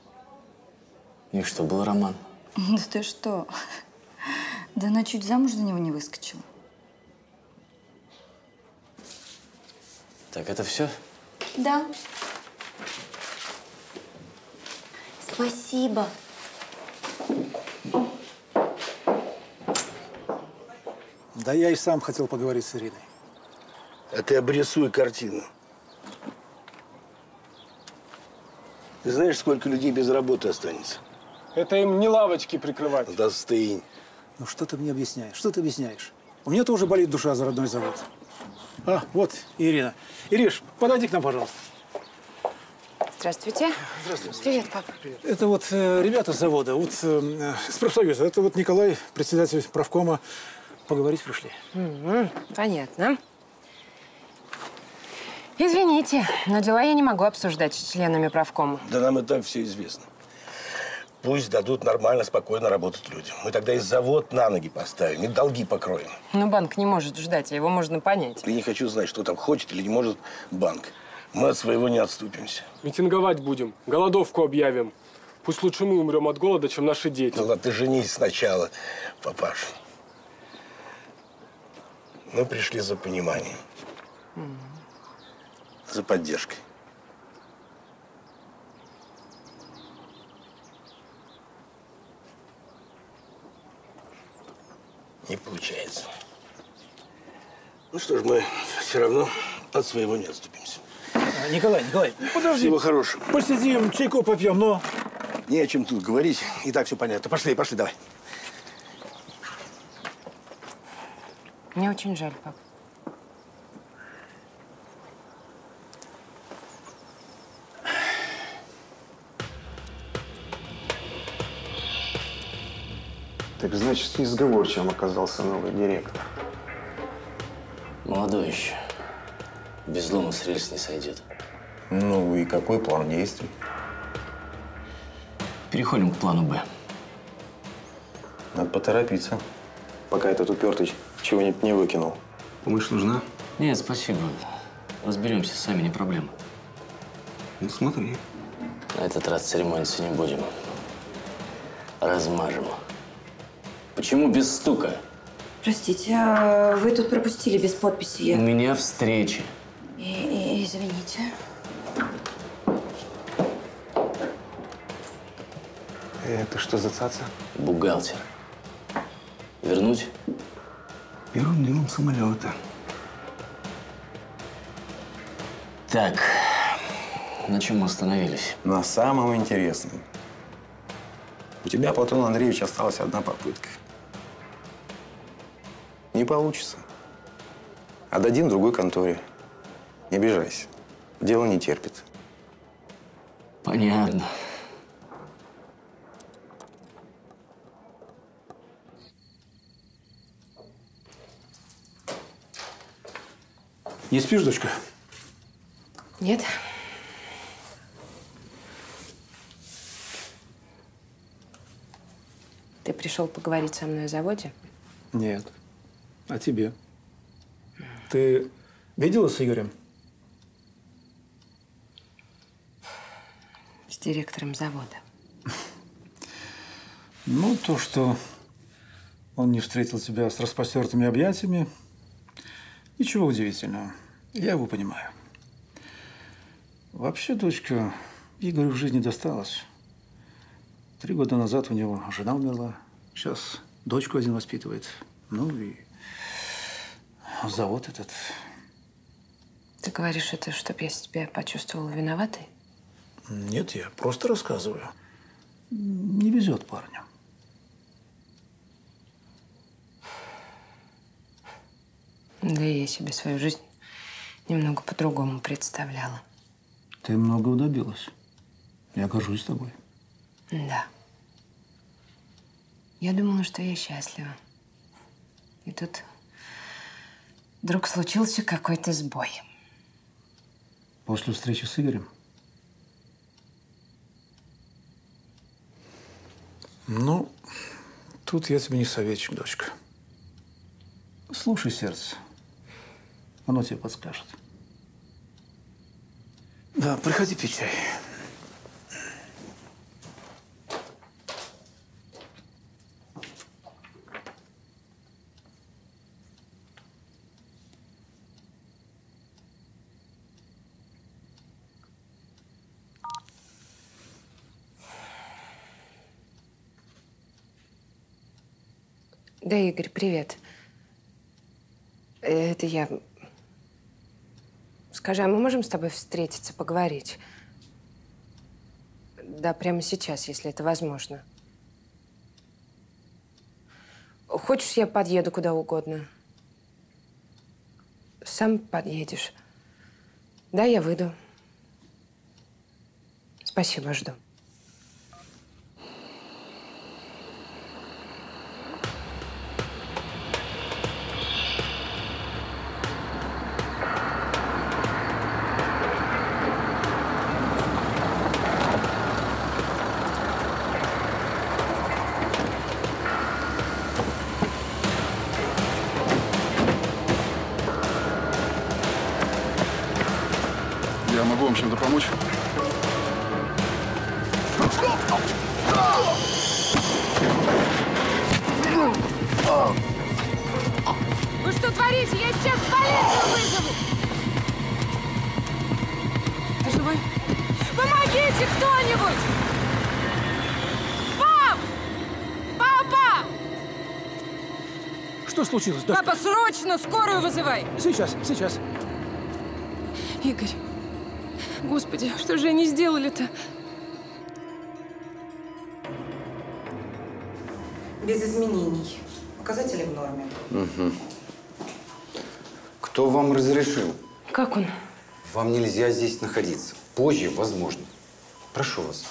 И что, был роман? Да ты что? Да она чуть замуж за него не выскочила. Так, это все? Да. Спасибо. Да я и сам хотел поговорить с Ириной. А ты обрисуй картину. Ты знаешь, сколько людей без работы останется? Это им не лавочки прикрывать. Да стынь. Ну что ты мне объясняешь? Что ты объясняешь? У меня тоже болит душа за родной завод. А, вот Ирина. Ириш, подойди к нам, пожалуйста. Здравствуйте. Здравствуйте. Привет, пап. Привет. Это вот э, ребята с завода, вот э, с профсоюза. Это вот Николай, председатель правкома. Поговорить пришли. Угу, понятно. Извините, но дела я не могу обсуждать с членами правкома. Да нам и так все известно. Пусть дадут нормально, спокойно работать людям. Мы тогда и завод на ноги поставим, и долги покроем. Ну, банк не может ждать, а его можно понять. Я не хочу знать, что там хочет или не может банк. Мы от своего не отступимся. Митинговать будем, голодовку объявим. Пусть лучше мы умрем от голода, чем наши дети. Ну ладно, ты женись сначала, папаша. Мы пришли за пониманием. Mm. За поддержкой. Не получается. Ну что ж, мы все равно от своего не отступимся. А, Николай, Николай, подожди. Всего хорошего. Посидим, чайку попьем, но… Не о чем тут говорить. И так все понятно. Пошли, пошли, давай. Мне очень жаль, пап. Так значит, несговорчивым оказался новый директор. Молодой еще. Без лома с рельс не сойдет. Ну и какой план действий? Переходим к плану Б. Надо поторопиться, пока этот упертый чего-нибудь не выкинул. Помощь нужна? Нет, спасибо. Разберемся сами, не проблема. Ну смотри. На этот раз церемониться не будем. Размажем. Почему без стука? Простите, а вы тут пропустили без подписи? У меня встреча. И, и, извините. Это что за цаца? Бухгалтер. Вернуть? Первым делом самолета. Так, на чем мы остановились? На самом интересном. У тебя, Платон Андреевич, осталась одна попытка. Не получится. Отдадим другой конторе. Не обижайся. Дело не терпит. Понятно. Не спишь, дочка? Нет. Ты пришел поговорить со мной о заводе? Нет. А тебе? Ты видела с Игорем? С директором завода. Ну, то, что он не встретил тебя с распростертыми объятиями, ничего удивительного. Я его понимаю. Вообще, дочка, Игорю в жизни досталось. Три года назад у него жена умерла. Сейчас дочку один воспитывает. Ну и завод этот. Ты говоришь это, чтобы я себя почувствовала виноватой? Нет, я просто рассказываю. Не везет парню. Да и я себе свою жизнь немного по-другому представляла. Ты многого добилась. Я горжусь тобой. Да. Я думала, что я счастлива. И тут вдруг случился какой-то сбой. После встречи с Игорем? Ну, тут я тебе не советчик, дочка. Слушай сердце. Оно тебе подскажет. Да, приходи пить чай. Да, Игорь, привет. Это я. Скажи, а мы можем с тобой встретиться, поговорить? Да, прямо сейчас, если это возможно. Хочешь, я подъеду куда угодно? сам подъедешь. Да, я выйду. Спасибо, жду. Я могу вам чем-то помочь? Вы что творите? Я сейчас полицию вызову! Ты живой? Помогите кто-нибудь! Пап! Папа! Что случилось, дочка? Папа, срочно скорую вызывай! Сейчас, сейчас. Игорь, господи, что же они сделали-то? Без изменений. Показатели в норме. Угу. Кто вам разрешил? Как он? Вам нельзя здесь находиться. Позже, возможно. Прошу вас.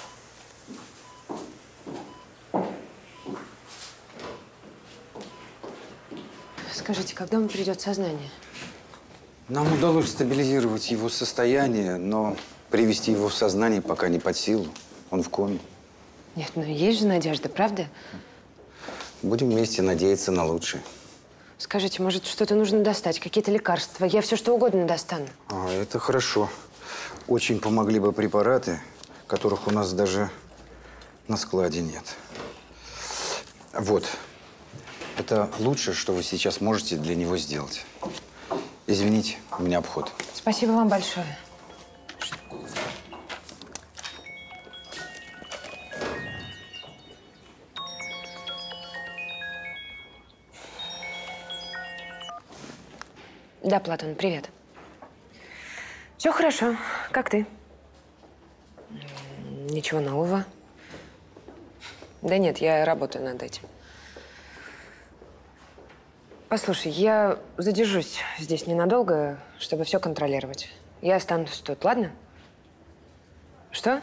Скажите, когда он придет в сознание? Нам удалось стабилизировать его состояние, но привести его в сознание пока не под силу. Он в коме. Нет, ну есть же надежда, правда? Будем вместе надеяться на лучшее. Скажите, может, что-то нужно достать, какие-то лекарства? Я все что угодно достану. А, это хорошо. Очень помогли бы препараты, которых у нас даже на складе нет. Вот. Это лучшее, что вы сейчас можете для него сделать. Извините, у меня обход. Спасибо вам большое. Да, Платон, привет. Все хорошо. Как ты? Ничего нового. Да нет, я работаю над этим. Послушай, я задержусь здесь ненадолго, чтобы все контролировать. Я останусь тут, ладно? Что?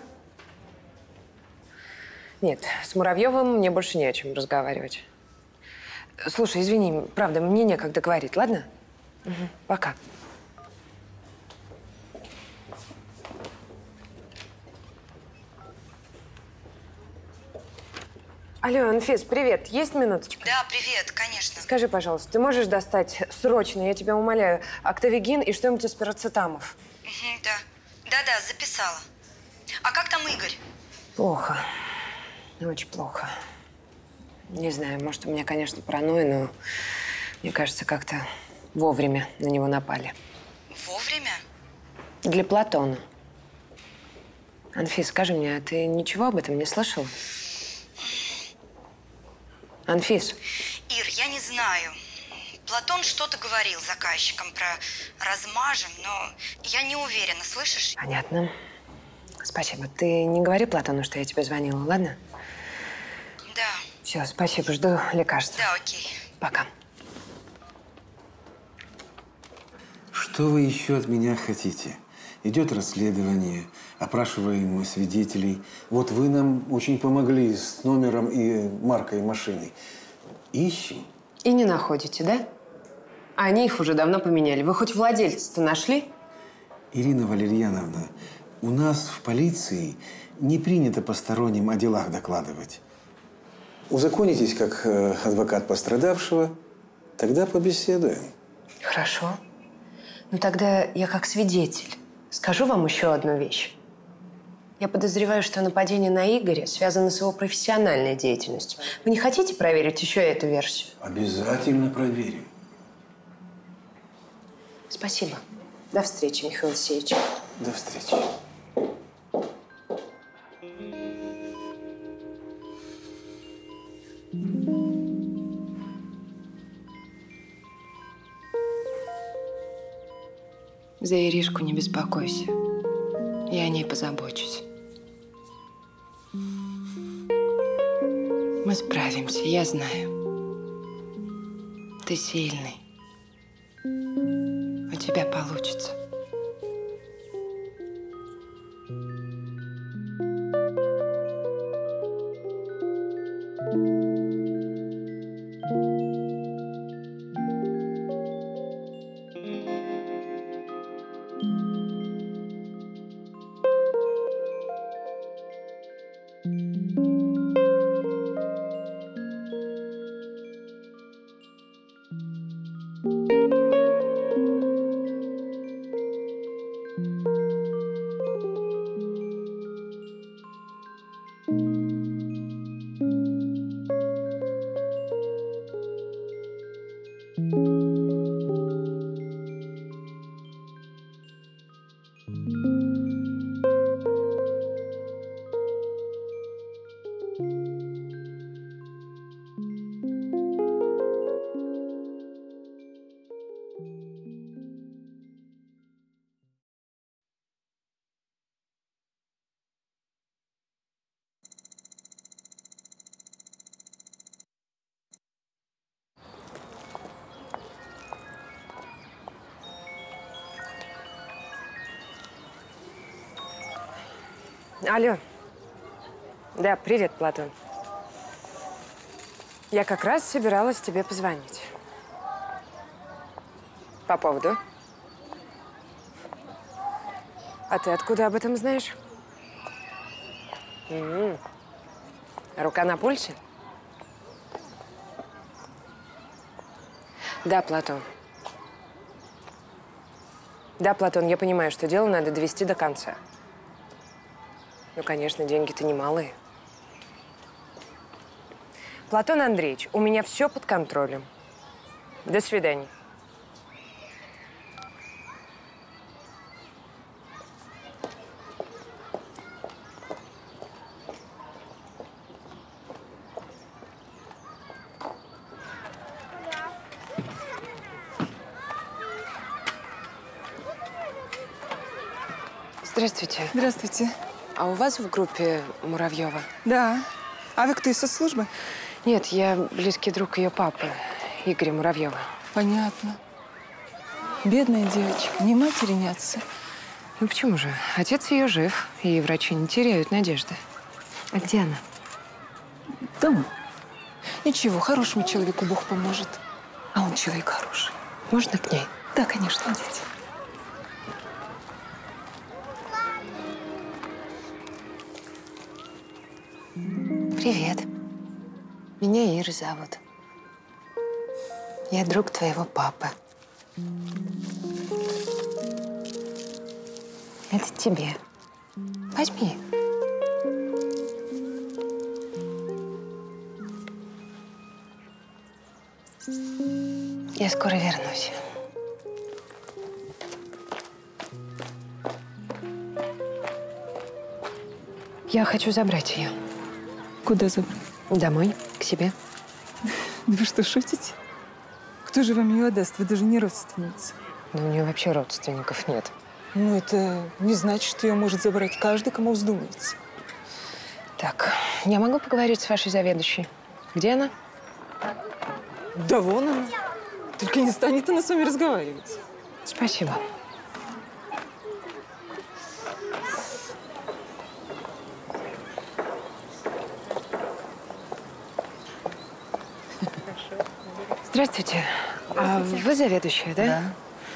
Нет, с Муравьевым мне больше не о чем разговаривать. Слушай, извини, правда, мне некогда говорить, ладно? Угу, пока. Алло, Анфис, привет. Есть минуточка? Да, привет, конечно. Скажи, пожалуйста, ты можешь достать срочно, я тебя умоляю, Актовигин и что-нибудь из парацетамов? Угу, да. Да-да, записала. А как там Игорь? Плохо. Очень плохо. Не знаю, может, у меня, конечно, паранойя, но мне кажется, как-то вовремя на него напали. Вовремя? Для Платона. Анфис, скажи мне, а ты ничего об этом не слышала? Анфис. Ир, я не знаю. Платон что-то говорил заказчикам про размажем, но я не уверена, слышишь? Понятно. Спасибо. Ты не говори Платону, что я тебе звонила, ладно? Да. Все, спасибо. Жду лекарств. Да, окей. Пока. Что вы еще от меня хотите? Идет расследование, опрашиваем мы свидетелей. Вот вы нам очень помогли с номером и маркой машины. Ищем. И не находите, да? А они их уже давно поменяли. Вы хоть владельца-то нашли? Ирина Валерьяновна, у нас в полиции не принято посторонним о делах докладывать. Узаконитесь как адвокат пострадавшего, тогда побеседуем. Хорошо. Ну тогда я как свидетель скажу вам еще одну вещь. Я подозреваю, что нападение на Игоря связано с его профессиональной деятельностью. Вы не хотите проверить еще эту версию? Обязательно проверим. Спасибо. До встречи, Михаил Алексеевич. До встречи. За Иришку не беспокойся. Я о ней позабочусь. Мы справимся, я знаю. Ты сильный. тебя получится. Алло. Да, привет, Платон. Я как раз собиралась тебе позвонить. По поводу? А ты откуда об этом знаешь? М-м. Рука на пульсе? Да, Платон. Да, Платон, я понимаю, что дело надо довести до конца. Ну, конечно, деньги-то немалые. Платон Андреевич, у меня все под контролем. До свидания. Здравствуйте. Здравствуйте. А у вас в группе Муравьева? Да. А вы кто, из соцслужбы? Нет, я близкий друг ее папы, Игоря Муравьева. Понятно. Бедная девочка. Ни матери, ни отца. Ну почему же? Отец ее жив, и врачи не теряют надежды. А где она? Дома. Ничего, хорошему человеку Бог поможет. А он человек хороший. Можно к ней? Да, конечно, идите. Привет. Меня Ира зовут. Я друг твоего папы. Это тебе. Возьми. Я скоро вернусь. Я хочу забрать ее. Куда забрать? Домой, к себе. Вы что, шутите? Кто же вам ее отдаст? Вы даже не родственница. Но у нее вообще родственников нет. Ну, это не значит, что ее может забрать каждый, кому вздумается. Так, я могу поговорить с вашей заведующей? Где она? Да вон она. Только не станет она с вами разговаривать. Спасибо. Здравствуйте. А вы заведующая, да? Да.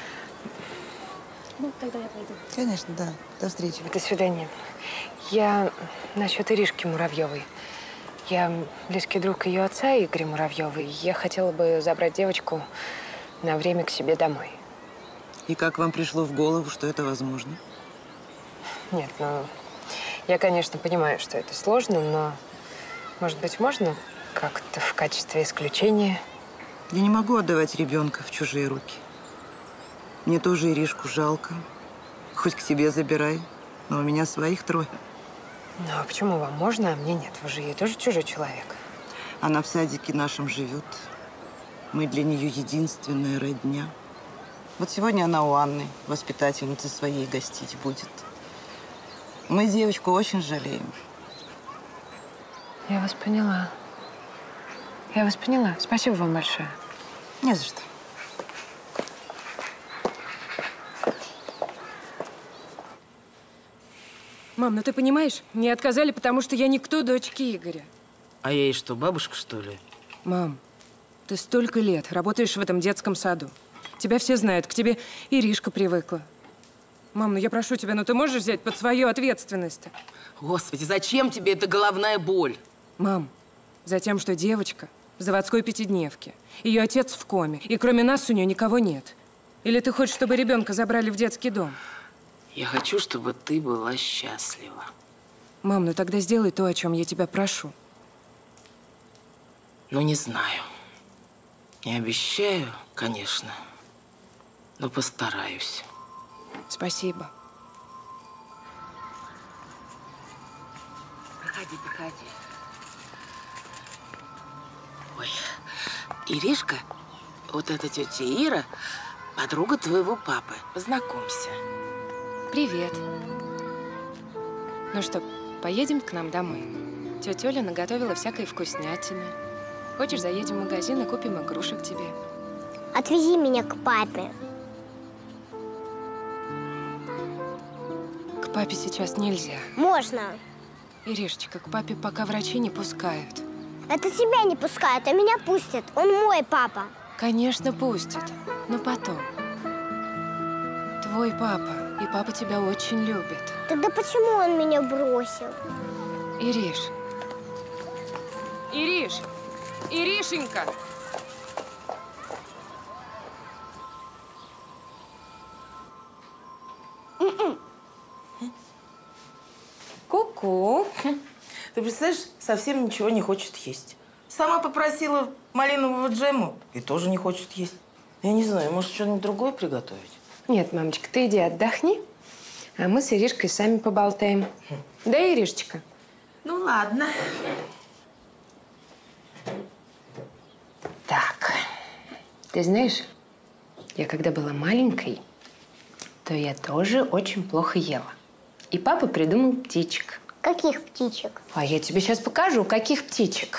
Ну, тогда я пойду. Конечно, да. До встречи. До свидания. Я насчет Иришки Муравьевой. Я близкий друг ее отца, Игоря Муравьева. Я хотела бы забрать девочку на время к себе домой. И как вам пришло в голову, что это возможно? Нет, ну, я, конечно, понимаю, что это сложно, но, может быть, можно как-то в качестве исключения? Я не могу отдавать ребенка в чужие руки. Мне тоже Иришку жалко. Хоть к себе забирай, но у меня своих трое. Ну, а почему вам можно, а мне нет? Вы же ей тоже чужой человек. Она в садике нашем живет. Мы для нее единственная родня. Вот сегодня она у Анны, воспитательницы своей, гостить будет. Мы девочку очень жалеем. Я вас поняла. Я вас поняла. Спасибо вам большое. Не за что. Мам, ну ты понимаешь, мне отказали, потому что я никто дочки Игоря. А я ей что, бабушка, что ли? Мам, ты столько лет работаешь в этом детском саду. Тебя все знают, к тебе Иришка привыкла. Мам, ну я прошу тебя, ну ты можешь взять под свою ответственность? Господи, зачем тебе эта головная боль? Мам, за тем, что девочка в заводской пятидневке. Ее отец в коме, и кроме нас у нее никого нет. Или ты хочешь, чтобы ребенка забрали в детский дом? Я хочу, чтобы ты была счастлива. Мам, ну тогда сделай то, о чем я тебя прошу. Ну, не знаю. Не обещаю, конечно, но постараюсь. Спасибо. Проходи, проходи. Ой, Иришка, вот эта тетя Ира, подруга твоего папы. Познакомься. Привет. Ну что, поедем к нам домой? Тетя Оля наготовила всякой вкуснятины. Хочешь, заедем в магазин и купим игрушек тебе? Отвези меня к папе. К папе сейчас нельзя. Можно. Иришечка, к папе пока врачи не пускают. Это тебя не пускают, а меня пустят. Он мой папа. Конечно, пустят. Но потом. Твой папа. И папа тебя очень любит. Тогда почему он меня бросил? Ириш. Ириш! Иришенька! Ку-ку. Ты представляешь, совсем ничего не хочет есть. Сама попросила малинового джему и тоже не хочет есть. Я не знаю, может, что-нибудь другое приготовить? Нет, мамочка, ты иди отдохни, а мы с Иришкой сами поболтаем. Да, Иришечка? Ну, ладно. Так, ты знаешь, я когда была маленькой, то я тоже очень плохо ела. И папа придумал птичек. Каких птичек? А я тебе сейчас покажу, каких птичек.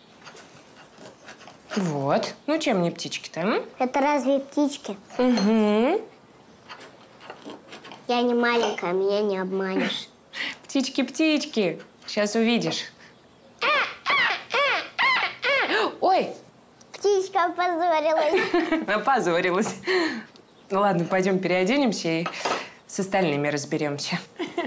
Вот. Ну, чем мне птички-то, м? Это разве птички? Угу. Я не маленькая, меня не обманешь. Птички-птички. Сейчас увидишь. Ой! Птичка опозорилась. Опозорилась. Ну ладно, пойдем переоденемся и с остальными разберемся.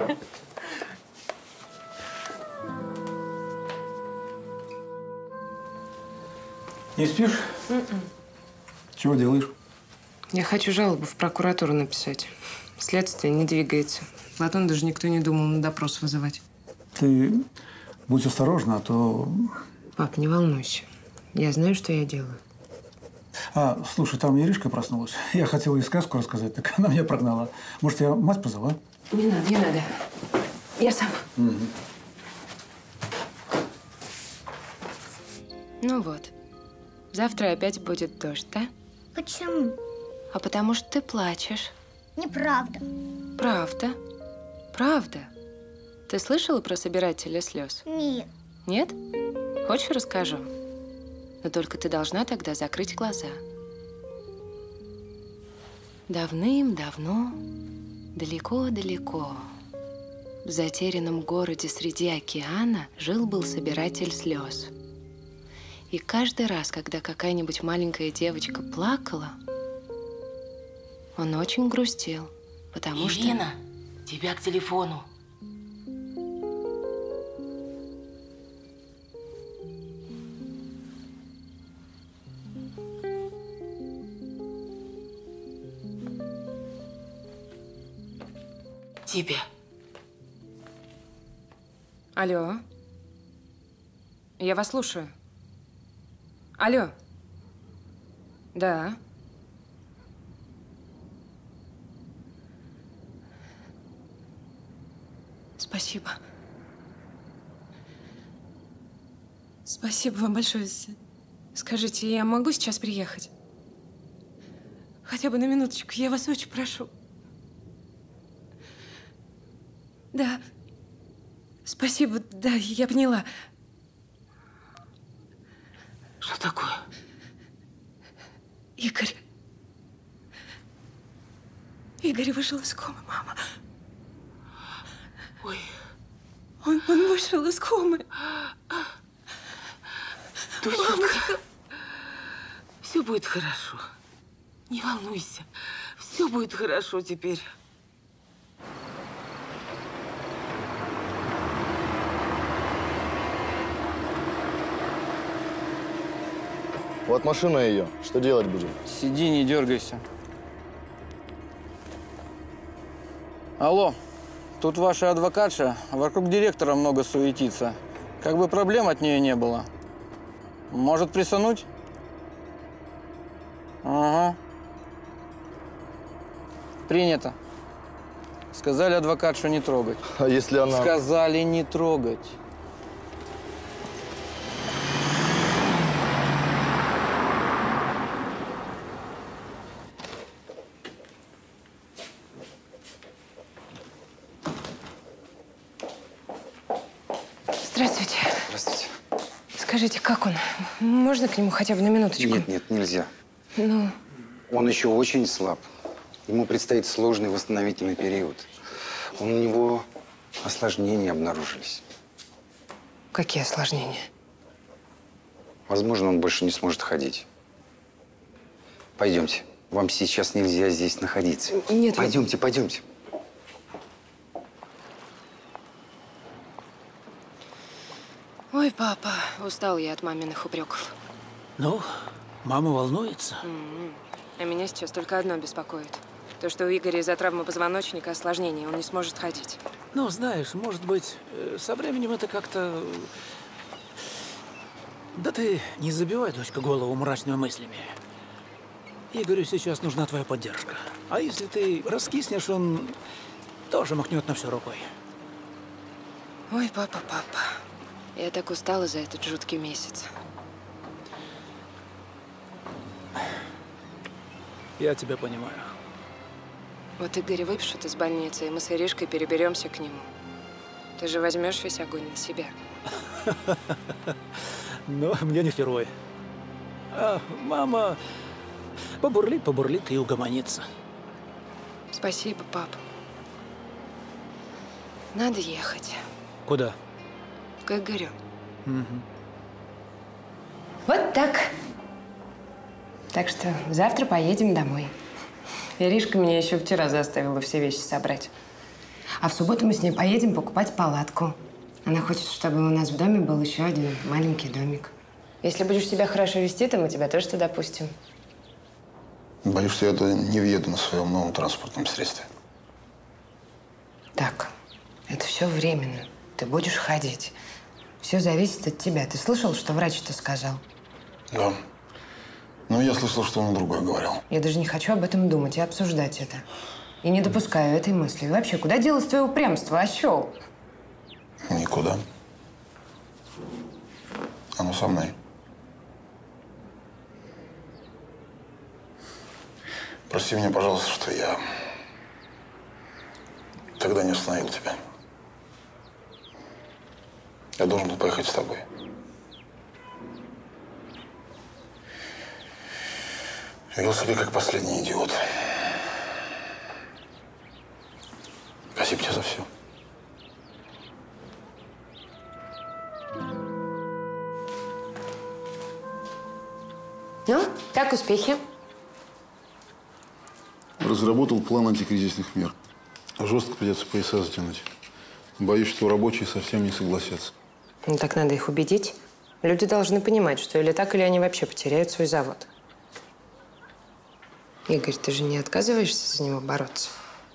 Не спишь? Mm-mm. Чего делаешь? Я хочу жалобу в прокуратуру написать. Следствие не двигается. Платон даже никто не думал на допрос вызывать. Ты будь осторожна, а то… Пап, не волнуйся. Я знаю, что я делаю. А, слушай, там Иришка проснулась. Я хотела ей сказку рассказать, так она меня прогнала. Может, я мать позову? Не надо, не надо. Я сама. Угу. Ну вот. Завтра опять будет дождь, да? Почему? А потому что ты плачешь. Неправда. Правда. Правда. Ты слышала про собирателя слез? Нет. Нет? Хочешь, расскажу? Но только ты должна тогда закрыть глаза. Давным-давно, далеко-далеко, в затерянном городе среди океана жил-был собиратель слез. И каждый раз, когда какая-нибудь маленькая девочка плакала, он очень грустил, потому что… Ирина, тебя к телефону. Тебе. Алло. Я вас слушаю. Алло. Да. Спасибо. Спасибо вам большое. Скажите, я могу сейчас приехать? Хотя бы на минуточку. Я вас очень прошу. Да. Спасибо. Да, я поняла. Что такое? Игорь. Игорь вышел из комы, мама. Ой. Он, он вышел из комы. Доченька, все будет хорошо. Не волнуйся. Все будет хорошо теперь. Вот машина ее. Что делать будем? Сиди, не дергайся. Алло, тут ваша адвокатша. Вокруг директора много суетится. Как бы проблем от нее не было. Может присануть? Ага. Принято. Сказали адвокатшу не трогать. А если она… Сказали не трогать. Здравствуйте. Здравствуйте. Скажите, как он? Можно к нему хотя бы на минуточку? Нет, нет, нельзя. Ну? Он еще очень слаб. Ему предстоит сложный восстановительный период. У него осложнения обнаружились. Какие осложнения? Возможно, он больше не сможет ходить. Пойдемте. Вам сейчас нельзя здесь находиться. Нет. Пойдемте, пойдемте. Ой, папа, устал я от маминых упреков. Ну, мама волнуется. М-м. А меня сейчас только одно беспокоит. То, что у Игоря из-за травмы позвоночника осложнение, он не сможет ходить. Ну, знаешь, может быть, со временем это как-то… Да ты не забивай, дочка, голову мрачными мыслями. Игорю сейчас нужна твоя поддержка. А если ты раскиснешь, он тоже махнет на все рукой. Ой, папа, папа. Я так устала за этот жуткий месяц. Я тебя понимаю. Вот Игоря выпишут из больницы, и мы с Иришкой переберемся к нему. Ты же возьмешь весь огонь на себя. Но мне не впервые. А мама побурлит, побурлит и угомонится. Спасибо, пап. Надо ехать. Куда? К Игорю. Угу. Вот так. Так что завтра поедем домой. Иришка меня еще вчера заставила все вещи собрать. А в субботу мы с ней поедем покупать палатку. Она хочет, чтобы у нас в доме был еще один маленький домик. Если будешь себя хорошо вести, то мы тебя тоже туда пустим. Боюсь, что я туда не въеду на своем новом транспортном средстве. Так, это все временно. Ты будешь ходить. Все зависит от тебя. Ты слышал, что врач-то сказал? Да. Но я слышал, что он другое говорил. Я даже не хочу об этом думать и обсуждать это. И не допускаю этой мысли. И вообще, куда делось твое упрямство, осел? Никуда. Оно со мной. Прости меня, пожалуйста, что я тогда не остановил тебя. Я должен был поехать с тобой. Вел себя как последний идиот. Спасибо тебе за все. Ну, как успехи? Разработал план антикризисных мер. Жестко придется пояса затянуть. Боюсь, что рабочие совсем не согласятся. Ну, так надо их убедить. Люди должны понимать, что или так, или они вообще потеряют свой завод. Игорь, ты же не отказываешься за него бороться?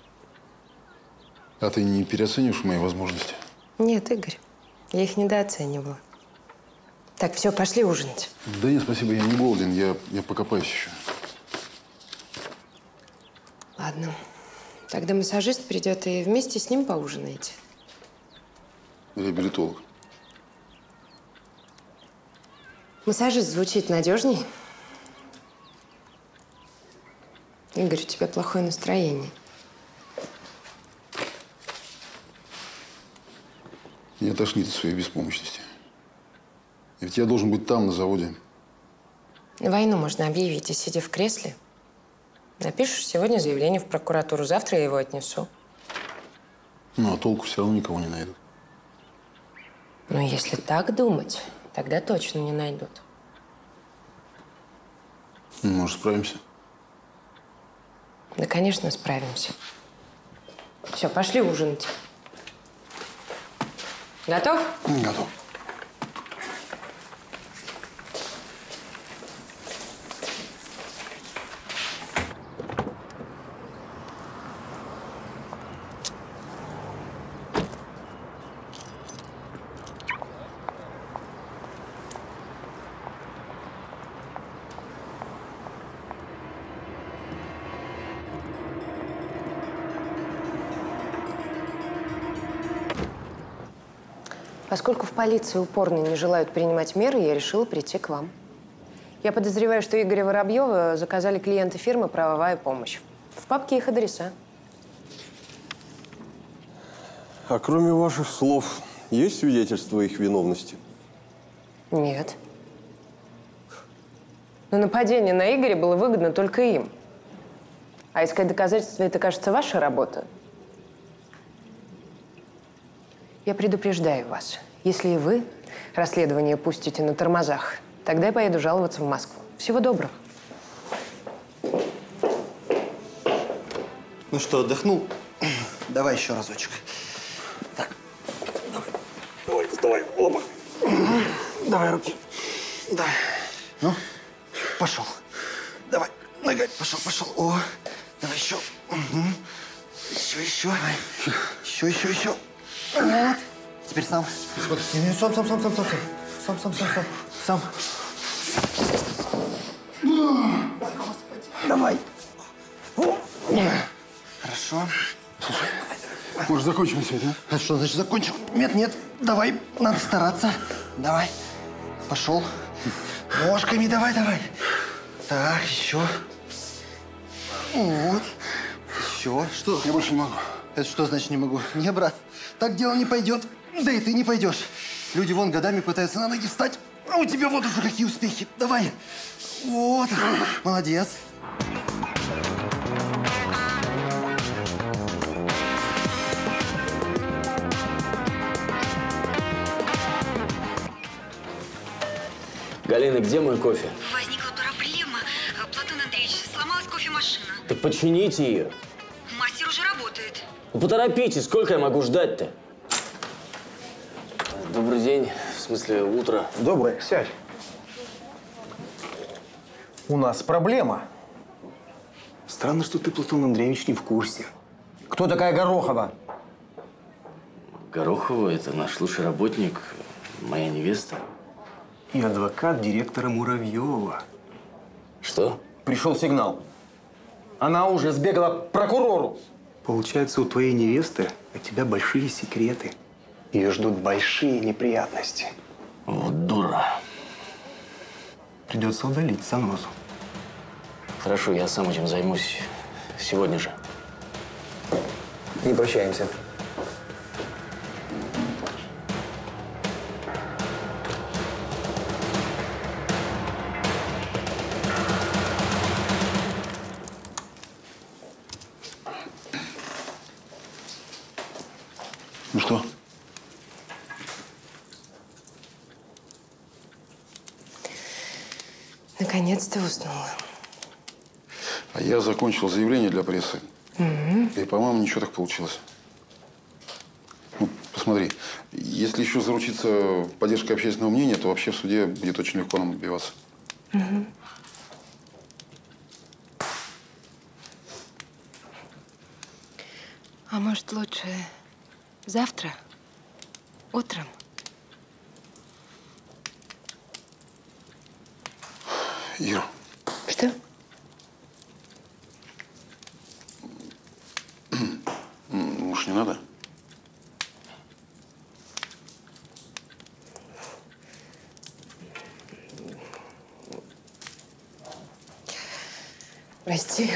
А ты не переоцениваешь мои возможности? Нет, Игорь, я их недооценивала. Так, все, пошли ужинать. Да нет, спасибо, я не голоден, я, я покопаюсь еще. Ладно. Тогда массажист придет, и вместе с ним поужинаете. Реабилитолог. Массажист звучит надежней. Игорь, у тебя плохое настроение. Меня тошнит от своей беспомощности. И ведь я должен быть там, на заводе. Войну можно объявить и сидя в кресле. Напишешь сегодня заявление в прокуратуру, завтра я его отнесу. Ну, а толку все равно никого не найдут. Ну, если так думать, тогда точно не найдут. Ну, может, справимся? Да, конечно, справимся. Все, пошли ужинать. Готов? Готов. Поскольку в полиции упорно не желают принимать меры, я решила прийти к вам. Я подозреваю, что Игоря Воробьева заказали клиенты фирмы «Правовая помощь». В папке их адреса. А кроме ваших слов, есть свидетельство их виновности? Нет. Но нападение на Игоря было выгодно только им. А искать доказательства – это, кажется, ваша работа. Я предупреждаю вас, если и вы расследование пустите на тормозах, тогда я поеду жаловаться в Москву. Всего доброго. Ну что, отдохнул? Давай еще разочек. Так, давай. Давай, вставай. Опа. Давай руки. Давай. Ну, пошел. Давай, ногой. Пошел, пошел. О, давай еще. Угу. Еще, еще. Еще, еще, еще. Вот. Теперь сам. Не, сам, сам, сам, сам, сам, сам, сам, сам, сам, сам. Господи. Давай. Хорошо. Слушай, может, закончим сегодня, а? А что значит закончим? Нет, нет, давай, надо стараться. Давай. Пошел. Ножками давай, давай. Так, еще. Вот. Еще. Что? Я больше не могу. Это что значит не могу? Не, брат, так дело не пойдет. Да и ты не пойдешь. Люди вон годами пытаются на ноги встать, а у тебя вот уже какие успехи. Давай. Вот. Молодец. Галина, где мой кофе? Возникла проблема. Платон Андреевич, сломалась кофемашина. Так почините ее. Мастер уже работает. Ну, поторопитесь, сколько я могу ждать-то? Добрый день, в смысле утро. Доброе, сядь. У нас проблема. Странно, что ты, Платон Андреевич, не в курсе. Кто такая Горохова? Горохова – это наш лучший работник, моя невеста. И адвокат директора Муравьева. Что? Пришел сигнал. Она уже сбегала к прокурору. Получается, у твоей невесты от тебя большие секреты. Ее ждут большие неприятности. Вот дура. Придется удалить занозу. Хорошо, я сам этим займусь сегодня же. Не прощаемся. Ну что? Наконец-то уснула. А я закончил заявление для прессы. Угу. И, по-моему, ничего так получилось. Ну, посмотри, если еще заручиться поддержкой общественного мнения, то вообще в суде будет очень легко нам добиваться. Угу. А может, лучше завтра? Утром? Ира. Что? Может, не надо? Прости.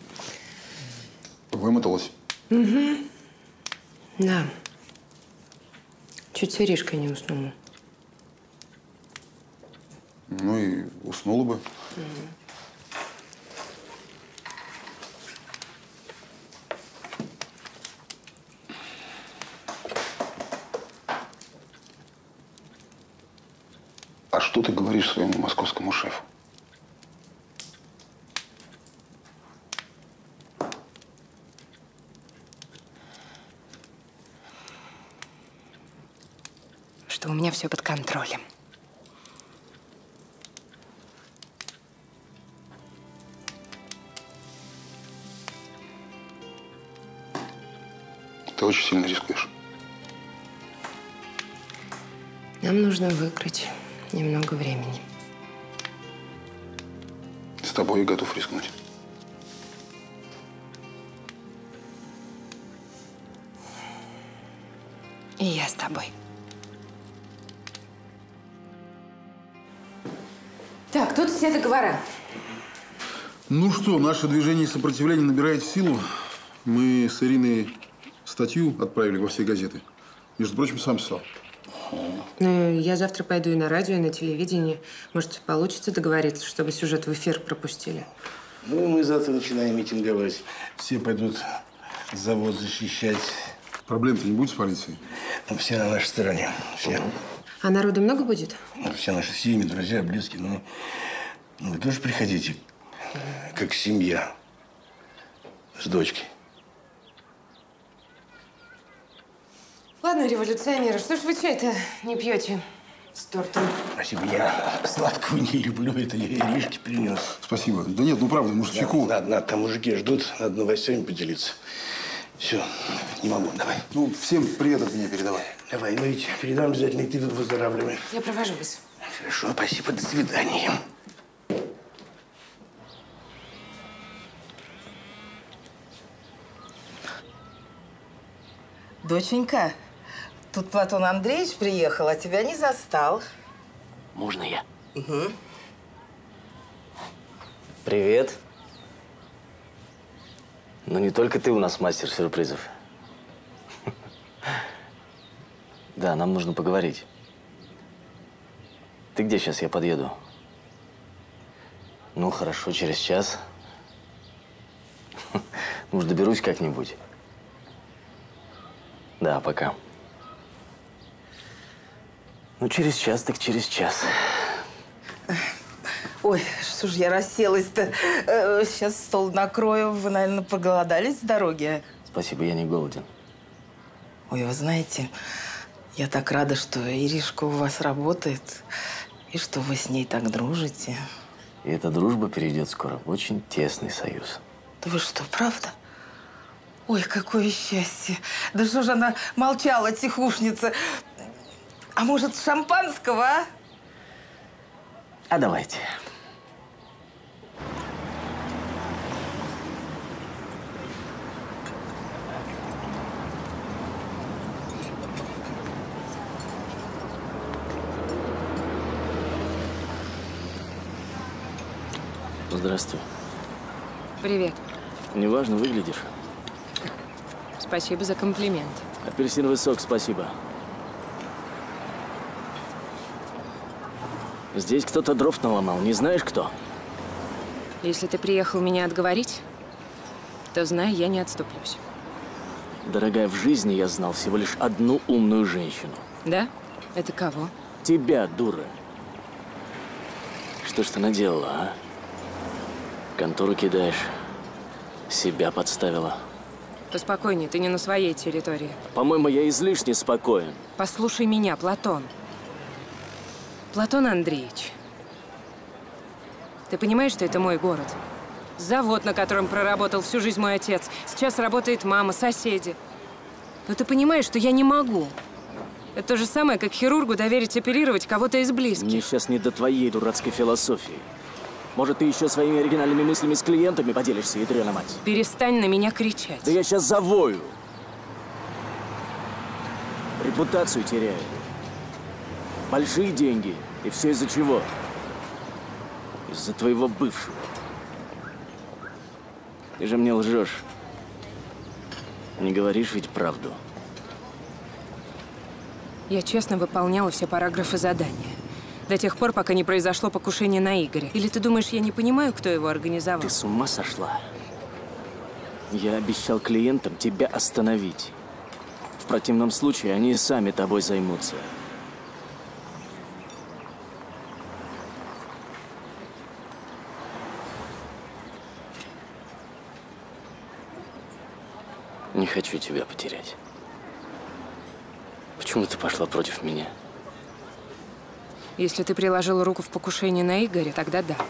Вымоталась? Угу. Да. Чуть с Иришкой не уснула. Ну и уснула бы. Угу. А что ты говоришь своему московскому шефу? Что у меня все под контролем. Ты очень сильно рискуешь. Нам нужно выиграть немного времени. С тобой я готов рискнуть. И я с тобой. Так, тут все договора. Ну что, наше движение сопротивления набирает силу. Мы с Ириной статью отправили во все газеты. Между прочим, сам писал. Ну, я завтра пойду и на радио, и на телевидении. Может, получится договориться, чтобы сюжет в эфир пропустили. Ну, мы завтра начинаем митинговать. Все пойдут завод защищать. Проблем-то не будет с полицией? Ну, все на нашей стороне. Все. А народу много будет? Ну, все наши семьи, друзья, близкие. Ну, ну, вы тоже приходите, как семья с дочкой. Ладно, революционеры, что ж вы чай-то не пьете с тортом? Спасибо, я сладкого не люблю, это я Иришке принес. Спасибо. Да нет, ну правда, может, чайку? Надо, надо, там мужики ждут, надо новостями поделиться. Все, не могу, давай. Ну, всем привет от меня передавай. Давай, ну ведь передам обязательно, и ты выздоравливай. Я провожу вас. Хорошо, спасибо, до свидания. Доченька, тут Платон Андреевич приехал, а тебя не застал. Можно я? Угу. Привет. Ну, не только ты у нас мастер сюрпризов. Да, нам нужно поговорить. Ты где сейчас? Я подъеду. Ну, хорошо, через час. Может, доберусь как-нибудь. Да, пока. Ну, через час, так через час. Ой, что ж я расселась-то. Сейчас стол накрою. Вы, наверное, проголодались с дороги. Спасибо, я не голоден. Ой, вы знаете, я так рада, что Иришка у вас работает. И что вы с ней так дружите. И эта дружба перейдет скоро в очень тесный союз. Да вы что, правда? Ой, какое счастье. Да что же она молчала, тихушница. А может, шампанского, а? А давайте. Здравствуй. Привет. Неважно выглядишь. Спасибо за комплимент. Апельсиновый сок, спасибо. Здесь кто-то дров наломал. Не знаешь, кто? Если ты приехал меня отговорить, то знай, я не отступлюсь. Дорогая, в жизни я знал всего лишь одну умную женщину. Да? Это кого? Тебя, дура. Что ж ты наделала, а? Контору кидаешь. Себя подставила. Поспокойнее, ты не на своей территории. По-моему, я излишне спокоен. Послушай меня, Платон. Платон Андреевич. Ты понимаешь, что это мой город? Завод, на котором проработал всю жизнь мой отец. Сейчас работает мама, соседи. Но ты понимаешь, что я не могу. Это то же самое, как хирургу доверить оперировать кого-то из близких. Мне сейчас не до твоей дурацкой философии. Может, ты еще своими оригинальными мыслями с клиентами поделишься, ядрёна мать? Перестань на меня кричать. Да я сейчас завою. Репутацию теряю. Большие деньги. И все из-за чего? Из-за твоего бывшего. Ты же мне лжешь. Не говоришь ведь правду. Я честно выполняла все параграфы задания. До тех пор, пока не произошло покушение на Игоря. Или ты думаешь, я не понимаю, кто его организовал? Ты с ума сошла? Я обещал клиентам тебя остановить. В противном случае они сами тобой займутся. Не хочу тебя потерять. Почему ты пошла против меня? Если ты приложила руку в покушении на Игоря, тогда да.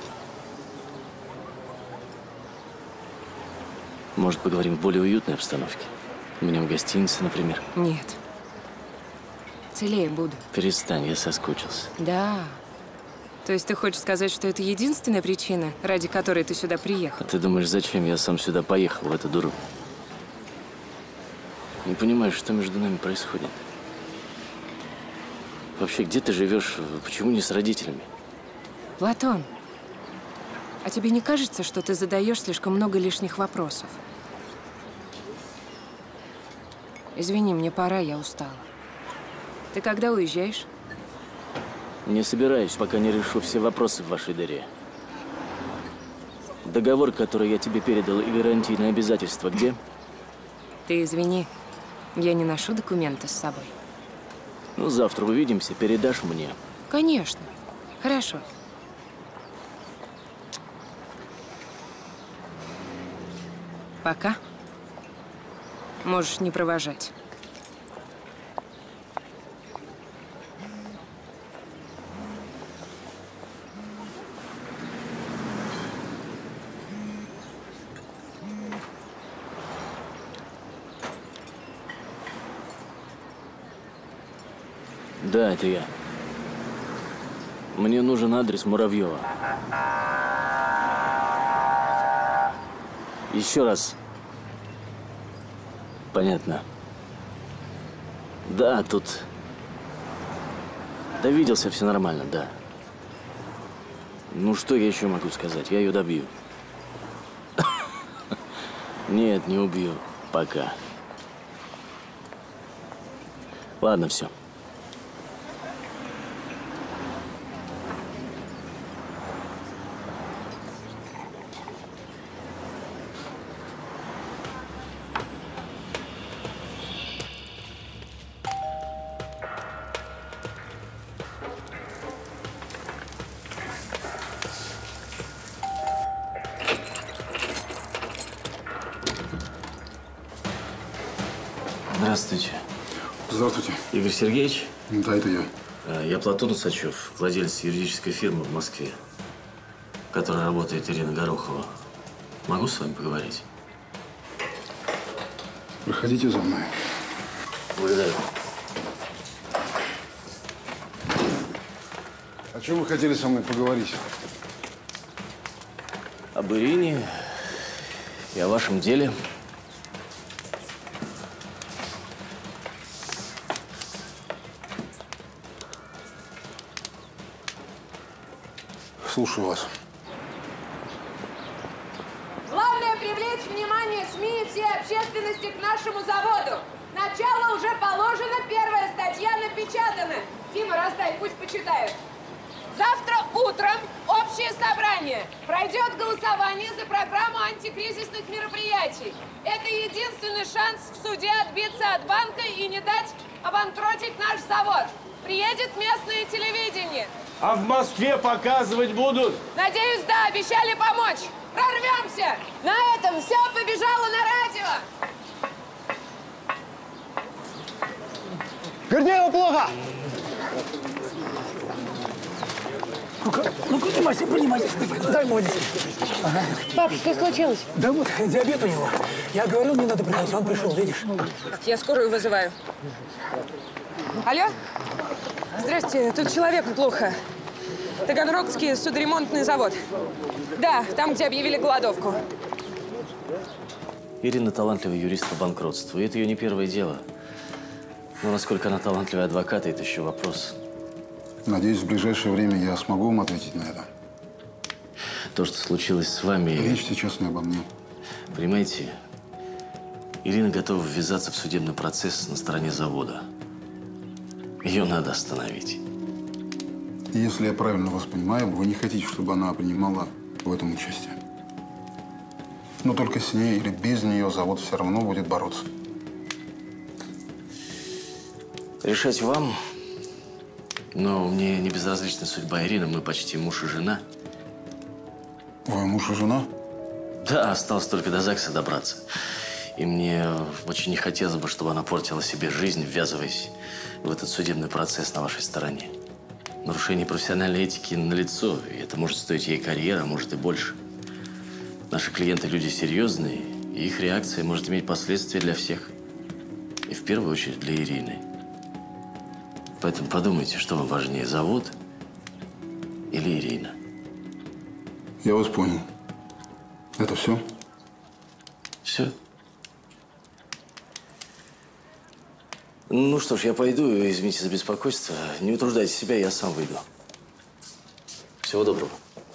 Может, поговорим в более уютной обстановке? У меня в гостинице, например. Нет. Целее буду. Перестань, я соскучился. Да. То есть ты хочешь сказать, что это единственная причина, ради которой ты сюда приехал? А ты думаешь, зачем я сам сюда поехал, в эту дуру? Не понимаешь, что между нами происходит? Вообще, где ты живешь? Почему не с родителями? Платон, а тебе не кажется, что ты задаешь слишком много лишних вопросов? Извини, мне пора, я устала. Ты когда уезжаешь? Не собираюсь, пока не решу все вопросы в вашей дыре. Договор, который я тебе передал, и гарантийные обязательства где? Ты извини, я не ношу документы с собой. Ну, завтра увидимся, передашь мне. Конечно. Хорошо. Пока. Можешь не провожать. Да, это я. Мне нужен адрес Муравьева. Еще раз. Понятно. Да, тут... Да, виделся, все нормально, да. Ну, что я еще могу сказать? Я ее добью. Нет, не убью. Пока. Ладно, все. Здравствуйте. Здравствуйте. Игорь Сергеевич? Да, это я. Я Платон Усачев, владелец юридической фирмы в Москве, в которой работает Ирина Горохова. Могу с вами поговорить? Проходите за мной. Благодарю. О чем вы хотели со мной поговорить? Об Ирине и о вашем деле. Слушаю вас. Главное привлечь внимание СМИ и всей общественности к нашему заводу. Начало уже положено, первая статья напечатана. Дима, раздай, пусть почитают. Завтра утром общее собрание. Пройдет голосование за программу антикризисных мероприятий. Это единственный шанс в суде отбиться от банка и не дать обанкротить наш завод. Приедет местное телевидение. А в Москве показывать будут? Надеюсь, да, обещали помочь. Прорвемся! На этом все побежало на радио. Гордеева плохо! Ну-ка, ну поднимайся, поднимайся. Дай мой. Ага. Пап, что случилось? Да вот, диабет у него. Я говорил, не надо приходить, он пришел, видишь? Я скорую вызываю. Алло? Здрасте, тут человеку плохо. Таганрогский судоремонтный завод. Да, там, где объявили голодовку. Ирина талантливый юрист по банкротству. И это ее не первое дело. Но насколько она талантливый адвокат, это еще вопрос. Надеюсь, в ближайшее время я смогу вам ответить на это. То, что случилось с вами… Речь сейчас не обо мне. Понимаете, Ирина готова ввязаться в судебный процесс на стороне завода. Ее надо остановить. Если я правильно вас понимаю, вы не хотите, чтобы она принимала в этом участие. Но только с ней или без нее завод все равно будет бороться. Решать вам, но мне не безразлична судьба Ирины. Мы почти муж и жена. Вы муж и жена? Да, осталось только до ЗАГСа добраться. И мне очень не хотелось бы, чтобы она портила себе жизнь, ввязываясь в этот судебный процесс на вашей стороне. Нарушение профессиональной этики налицо, и это может стоить ей карьеры, а может и больше. Наши клиенты люди серьезные, и их реакция может иметь последствия для всех. И в первую очередь для Ирины. Поэтому подумайте, что вам важнее, завод или Ирина? Я вас понял. Это все? Все. Ну что ж, я пойду. Извините за беспокойство. Не утруждайте себя, я сам выйду. Всего доброго.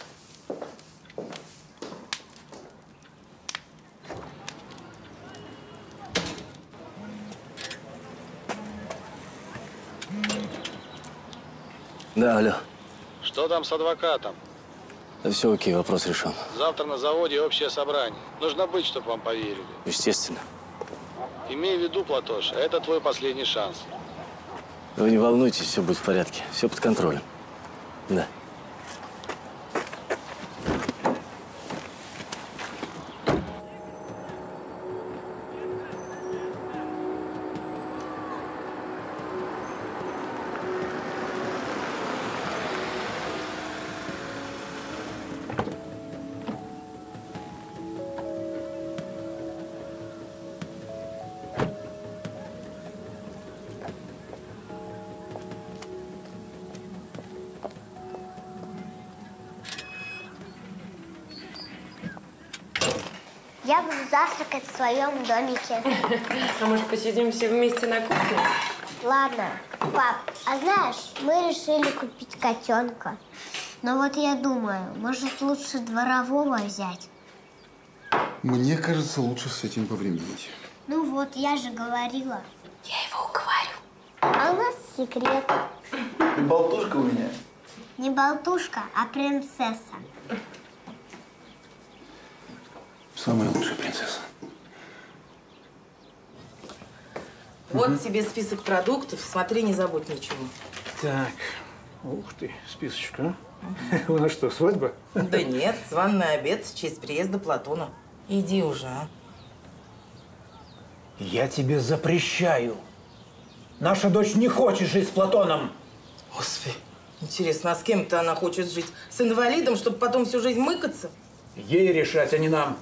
Да, алло. Что там с адвокатом? Да все окей, вопрос решен. Завтра на заводе общее собрание. Нужно быть, чтобы вам поверили. Естественно. Имей в виду, Платоша, это твой последний шанс. Вы не волнуйтесь, все будет в порядке. Все под контролем. Да. Я буду завтракать в своем домике. А может, посидим все вместе на кухне? Ладно, пап, а знаешь, мы решили купить котенка. Но вот я думаю, может, лучше дворового взять? Мне кажется, лучше с этим повременить. Ну вот, я же говорила. Я его уговорю. А у нас секрет. Ты болтушка у меня. Не болтушка, а принцесса. Самая лучшая принцесса. Вот угу. тебе список продуктов. Смотри, не забудь ничего. Так, ух ты, списочек, а? У нас что, свадьба? Да нет, званый обед в честь приезда Платона. Иди уже, а. Я тебе запрещаю. Наша дочь не хочет жить с Платоном. Господи, интересно, а с кем-то она хочет жить? С инвалидом, чтобы потом всю жизнь мыкаться? Ей решать, а не нам.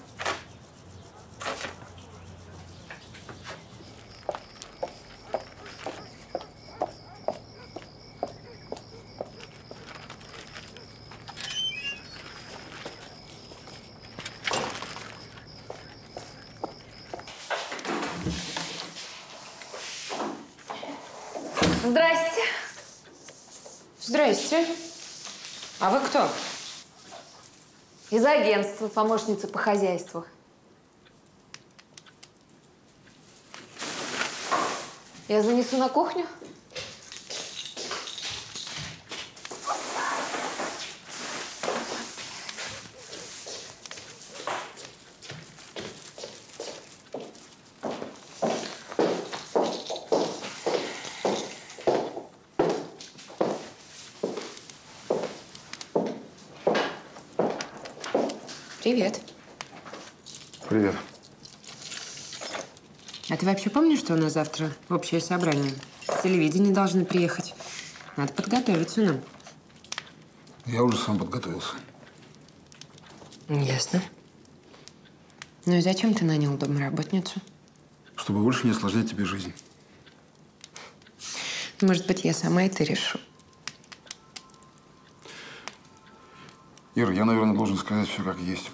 Здрасте. Здрасте. А вы кто? Из агентства, помощница по хозяйству. Я занесу на кухню? Привет. Привет. А ты вообще помнишь, что у нас завтра общее собрание? Телевидение должны приехать. Надо подготовиться нам. Я уже сам подготовился. Ясно. Ну и зачем ты нанял домработницу? Чтобы больше не осложнять тебе жизнь. Может быть, я сама это решу. Ира, я, наверное, должен сказать все как есть.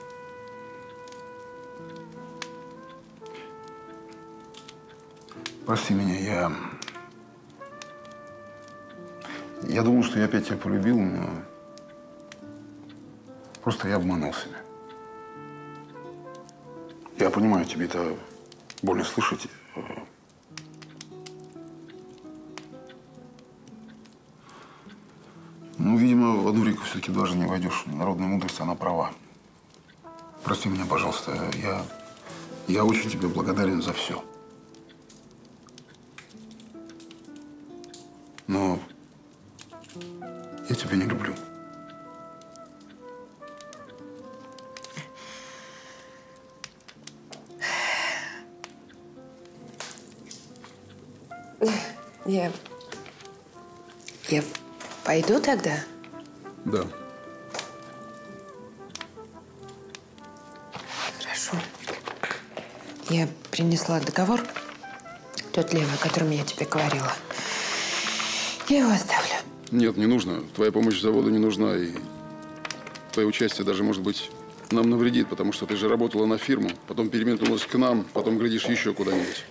Прости меня, я… Я думал, что я опять тебя полюбил, но… Просто я обманул себя. Я понимаю, тебе это больно слышать. Но в одну реку все-таки дважды не войдешь. Народная мудрость, она права. Прости меня, пожалуйста. Я, я очень тебе благодарен за все. Но я тебя не люблю. Я... Я пойду тогда? Да. Хорошо. Я принесла договор, тот левый, о котором я тебе говорила. Я его оставлю. Нет, не нужно. Твоя помощь заводу не нужна. И твое участие даже, может быть, нам навредит, потому что ты же работала на фирму, потом переметнулась к нам, потом, глядишь, еще куда-нибудь.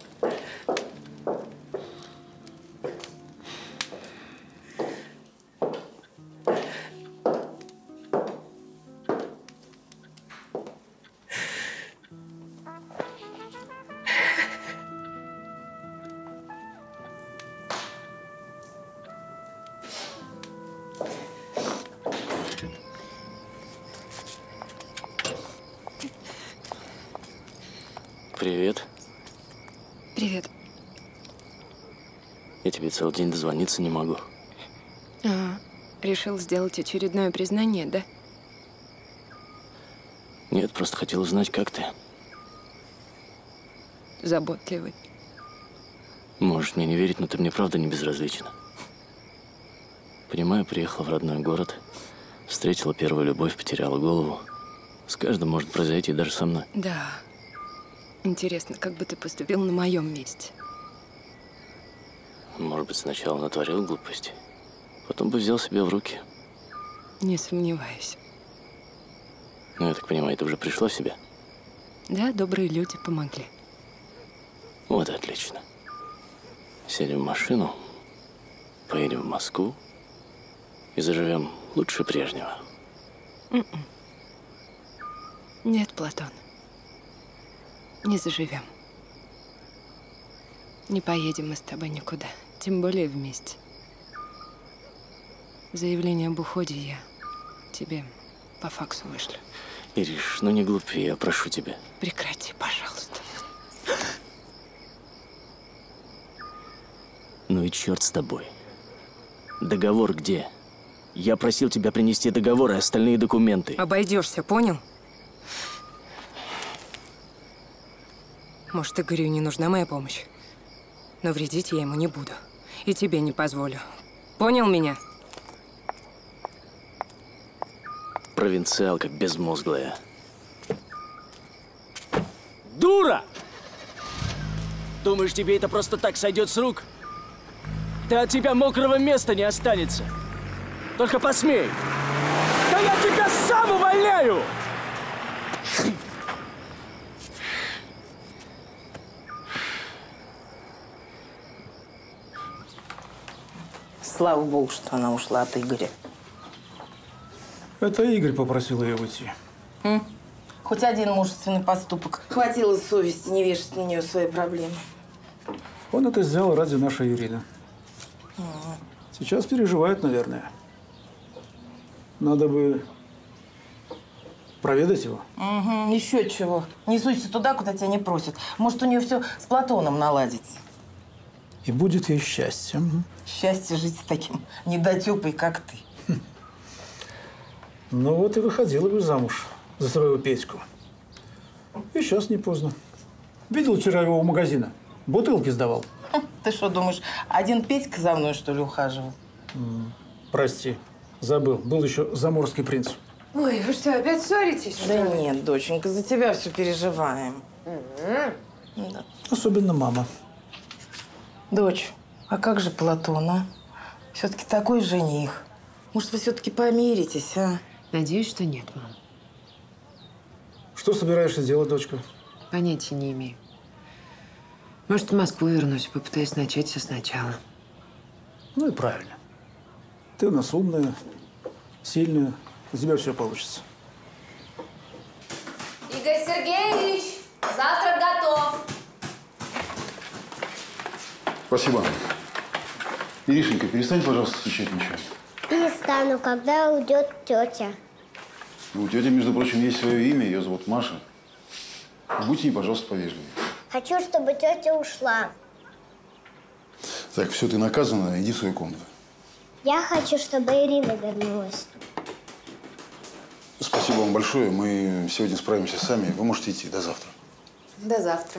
Привет. Привет. Я тебе целый день дозвониться не могу. А, решил сделать очередное признание, да? Нет, просто хотел узнать, как ты. Заботливый. Можешь мне не верить, но ты мне правда не безразлична. Понимаю, приехала в родной город, встретила первую любовь, потеряла голову. С каждым может произойти, даже со мной. Да. Интересно, как бы ты поступил на моем месте? Может быть, сначала натворил глупости, потом бы взял себя в руки. Не сомневаюсь. Ну, я так понимаю, ты уже пришла в себя? Да, добрые люди помогли. Вот и отлично. Сядем в машину, поедем в Москву и заживем лучше прежнего. Mm-mm. Нет, Платон. Не заживем. Не поедем мы с тобой никуда, тем более вместе. Заявление об уходе я тебе по факсу вышлю. Ириш, ну не глупи, я прошу тебя. Прекрати, пожалуйста. Ну и черт с тобой. Договор где? Я просил тебя принести договор и остальные документы. Обойдешься, понял? Может, Игорю не нужна моя помощь, но вредить я ему не буду. И тебе не позволю. Понял меня? Провинциалка безмозглая. Дура! Думаешь, тебе это просто так сойдет с рук? Да от тебя мокрого места не останется. Только посмей. Да я тебя сам увольняю! Слава богу, что она ушла от Игоря. Это Игорь попросил ее уйти. М? Хоть один мужественный поступок. Хватило совести не вешать на нее свои проблемы. Он это сделал ради нашей Ирины. Ага. Сейчас переживает, наверное. Надо бы проведать его. Угу, еще чего. Не суйся туда, куда тебя не просят. Может, у нее все с Платоном наладится. И будет ей счастье. Счастье жить с таким недотепой, как ты. Хм. Ну вот и выходила бы замуж за своего Петьку. И сейчас не поздно. Видел вчера его у магазина? Бутылки сдавал. Ты что, думаешь, один Петька за мной, что ли, ухаживал? М, Прости, забыл. Был еще заморский принц. Ой, вы что, опять ссоритесь? Да нет, доченька, за тебя все переживаем. Угу. Да. Особенно мама. Дочь, а как же Платон, а? Все-таки такой жених. Может, вы все-таки помиритесь, а? Надеюсь, что нет, мам. Что собираешься делать, дочка? Понятия не имею. Может, в Москву вернусь, попытаюсь начать все сначала. Ну и правильно. Ты у нас умная, сильная. У тебя все получится. Игорь Сергеевич, завтрак готов. Спасибо. Иришенька, перестань, пожалуйста, стучать ничего. Перестань. стану, когда уйдет тетя. У тети, между прочим, есть свое имя, ее зовут Маша. Будьте ей, пожалуйста, повежливее. Хочу, чтобы тетя ушла. Так, все, ты наказана, иди в свою комнату. Я хочу, чтобы Ирина вернулась. Спасибо вам большое. Мы сегодня справимся сами. Вы можете идти. До завтра. До завтра.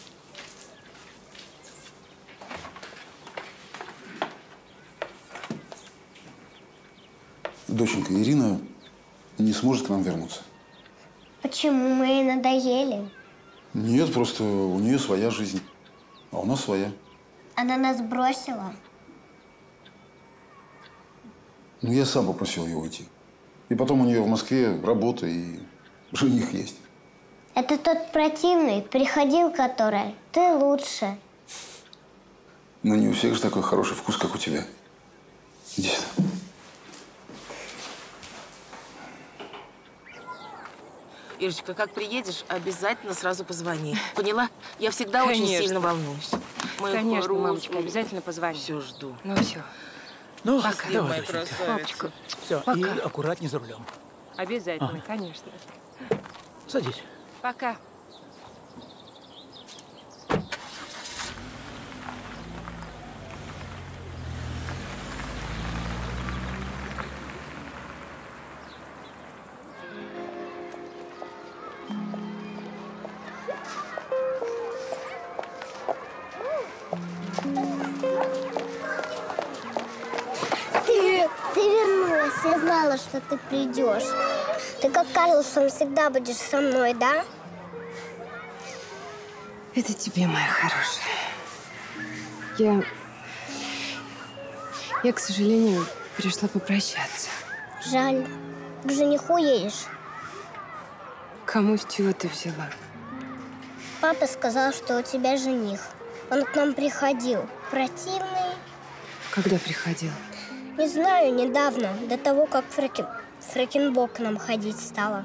Доченька, Ирина не сможет к нам вернуться. Почему? Мы ей надоели. Нет, просто у нее своя жизнь, а у нас своя. Она нас бросила. Ну, я сам попросил ее уйти. И потом у нее в Москве работа и жених есть. Это тот противный, приходил который. Ты лучше. Но не у всех же такой хороший вкус, как у тебя. Иди сюда. Ирочка, как приедешь, обязательно сразу позвони. Поняла? Я всегда Конечно. очень сильно волнуюсь. Мою Конечно, хорошую. мамочка, обязательно позвони. Все жду. Ну все. Ну, Пока. давай, Моя доченька. Папочка. Все, Пока. и аккуратней за рулем. Обязательно, Ага. конечно. Садись. Пока. Ты, ты вернулась. Я знала, что ты придешь. Ты как Карлсон всегда будешь со мной, да? Это тебе, моя хорошая. Я... Я, к сожалению, пришла попрощаться. Жаль. К жениху едешь. Кому с чего ты взяла? Папа сказал, что у тебя жених. Он к нам приходил. Противный. Когда приходил? Не знаю, недавно. До того, как Фрэкин... Фрэкинбок к нам ходить стала.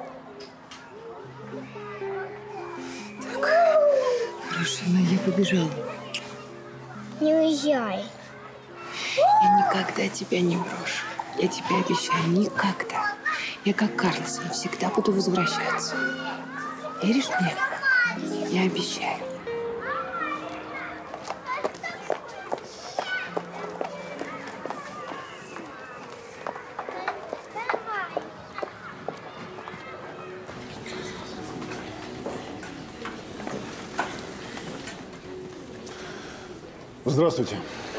Хорошо, но я побежала. Не уезжай. Я никогда тебя не брошу. Я тебе обещаю, никогда. Я как Карлсон всегда буду возвращаться. Веришь мне? Я обещаю. Здравствуйте.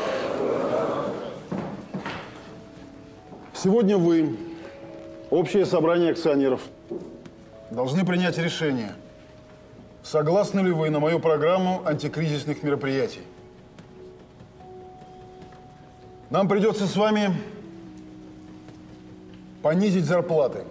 Сегодня вы, общее собрание акционеров, должны принять решение, согласны ли вы на мою программу антикризисных мероприятий. Нам придется с вами понизить зарплаты.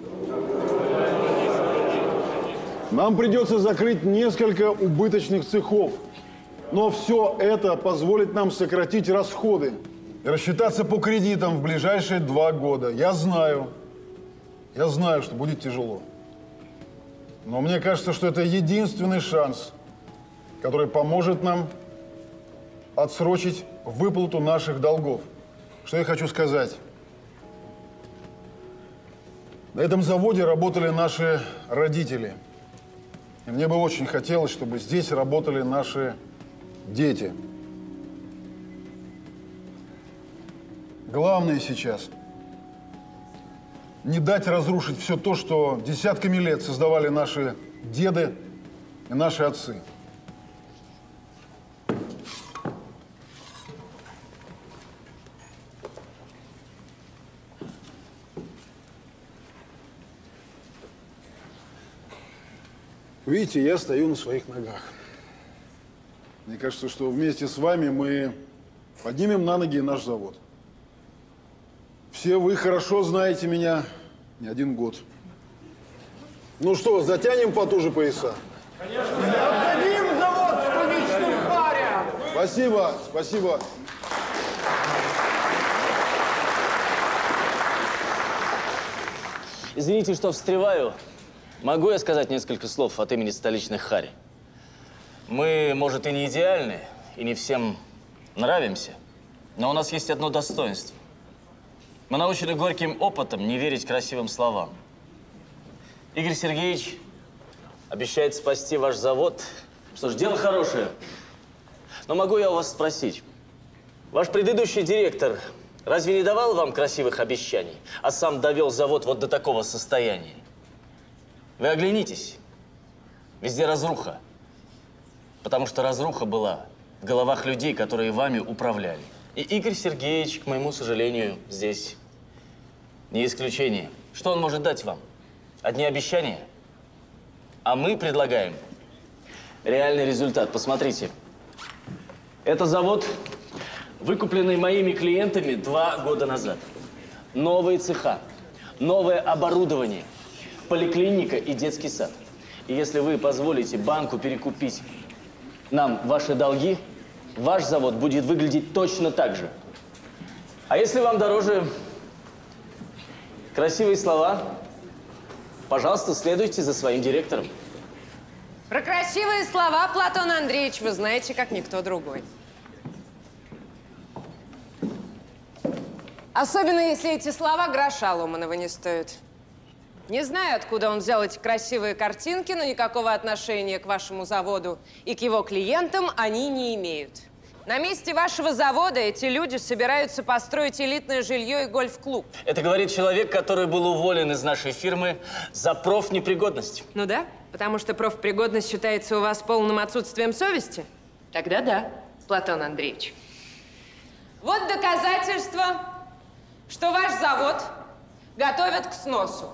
Нам придется закрыть несколько убыточных цехов. Но все это позволит нам сократить расходы и рассчитаться по кредитам в ближайшие два года. Я знаю, я знаю, что будет тяжело. Но мне кажется, что это единственный шанс, который поможет нам отсрочить выплату наших долгов. Что я хочу сказать? На этом заводе работали наши родители. И мне бы очень хотелось, чтобы здесь работали наши дети. Главное сейчас не дать разрушить все то, что десятками лет создавали наши деды и наши отцы. Видите, я стою на своих ногах. Мне кажется, что вместе с вами мы поднимем на ноги наш завод. Все вы хорошо знаете меня не один год. Ну что, затянем потуже пояса? Конечно. Отдадим завод в столичных паре! Спасибо, спасибо. Извините, что встреваю. Могу я сказать несколько слов от имени столичных хари? Мы, может, и не идеальны, и не всем нравимся, но у нас есть одно достоинство. Мы научены горьким опытом не верить красивым словам. Игорь Сергеевич обещает спасти ваш завод. Что ж, дело хорошее. Но могу я у вас спросить, ваш предыдущий директор разве не давал вам красивых обещаний, а сам довел завод вот до такого состояния? Вы оглянитесь. Везде разруха. Потому что разруха была в головах людей, которые вами управляли. И Игорь Сергеевич, к моему сожалению, здесь не исключение. Что он может дать вам? Одни обещания? А мы предлагаем реальный результат. Посмотрите. Это завод, выкупленный моими клиентами два года назад. Новые цеха, новое оборудование, поликлиника и детский сад. И если вы позволите банку перекупить нам ваши долги, ваш завод будет выглядеть точно так же. А если вам дороже красивые слова, пожалуйста, следуйте за своим директором. Про красивые слова, Платон Андреевич, вы знаете, как никто другой. Особенно, если эти слова гроша ломаного не стоят. Не знаю, откуда он взял эти красивые картинки, но никакого отношения к вашему заводу и к его клиентам они не имеют. На месте вашего завода эти люди собираются построить элитное жилье и гольф-клуб. Это говорит человек, который был уволен из нашей фирмы за профнепригодность. Ну да, потому что профпригодность считается у вас полным отсутствием совести? Тогда да, Платон Андреевич. Вот доказательство, что ваш завод готовят к сносу.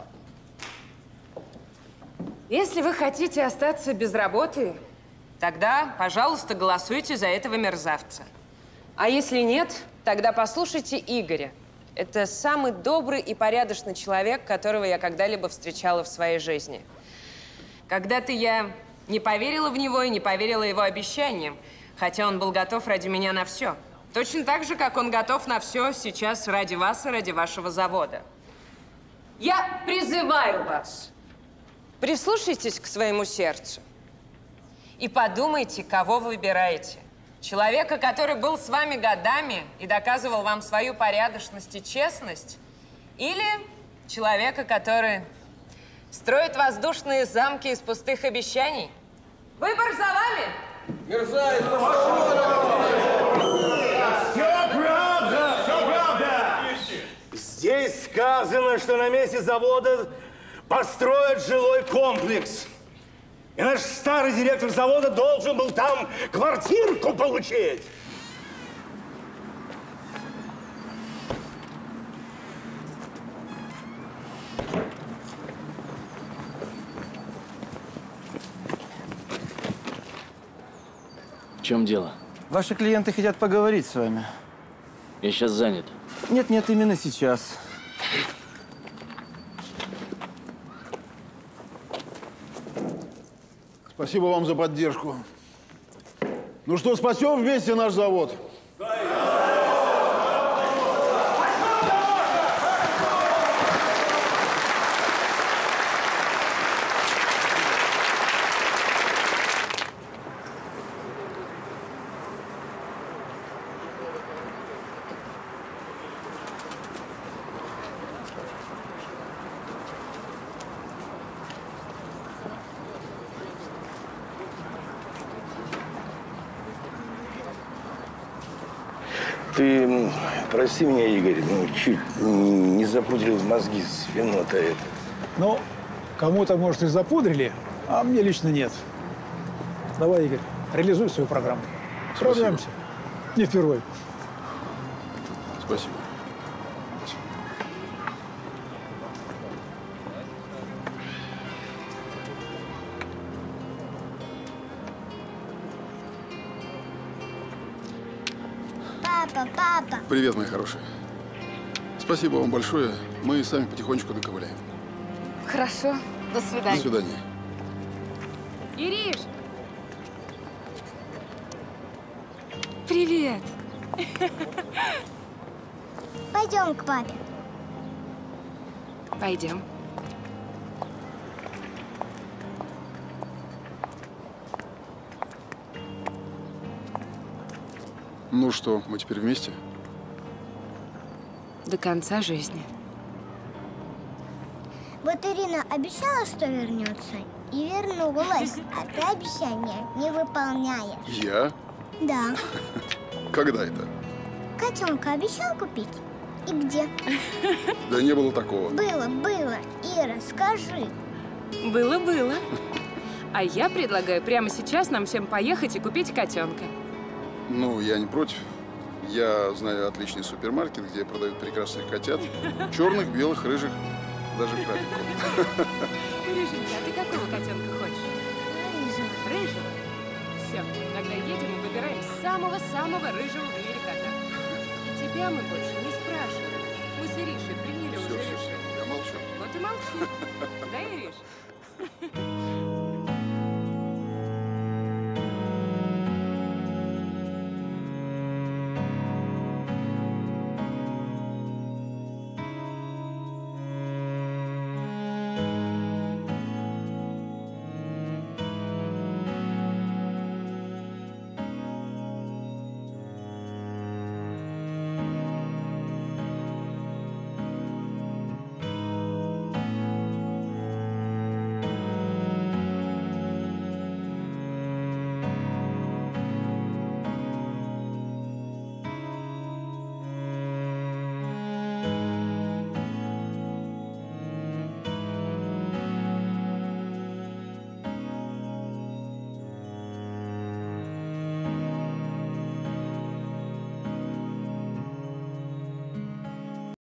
Если вы хотите остаться без работы, тогда, пожалуйста, голосуйте за этого мерзавца. А если нет, тогда послушайте Игоря. Это самый добрый и порядочный человек, которого я когда-либо встречала в своей жизни. Когда-то я не поверила в него и не поверила его обещаниям, хотя он был готов ради меня на все. Точно так же, как он готов на все сейчас ради вас и ради вашего завода. Я призываю вас, прислушайтесь к своему сердцу и подумайте, кого вы выбираете. Человека, который был с вами годами и доказывал вам свою порядочность и честность, или человека, который строит воздушные замки из пустых обещаний? Выбор за вами! Мерзавец! Все правда! Все правда! Здесь сказано, что на месте завода построят жилой комплекс. И наш старый директор завода должен был там квартирку получить. В чем дело? Ваши клиенты хотят поговорить с вами. Я сейчас занят. Нет, нет, именно сейчас. Спасибо вам за поддержку. Ну что, спасем вместе наш завод? Ты прости меня, Игорь, ну чуть не запудрил мозги с вино-то это. Ну, кому-то, может, и запудрили, а мне лично нет. Давай, Игорь, реализуй свою программу. Справляемся. Не впервой. Спасибо. Папа, папа. Привет, мои хорошие. Спасибо вам большое. Мы сами потихонечку доковыляем. Хорошо. До свидания. До свидания. Ириш! Привет. Пойдем к папе. Пойдем. Ну что, мы теперь вместе? до конца жизни. Вот Ирина обещала, что вернется, и вернулась, а ты обещания не выполняешь. Я? Да. Когда это? Котенка обещал купить? И где? Да не было такого. Было, было. Ира, скажи. Было, было. А я предлагаю прямо сейчас нам всем поехать и купить котенка. Ну, я не против. Я знаю отличный супермаркет, где продают прекрасных котят. Черных, белых, рыжих, даже крабиков. Рыженький, а ты какого котенка хочешь? Рыжего. Рыжего? Все, тогда едем и выбираем самого-самого рыжего в мире кота. И тебя мы больше не спрашиваем. Мы с Иришей приняли Все, уже все, решение. все, я молчу. Вот и молчи. Да, Ириш?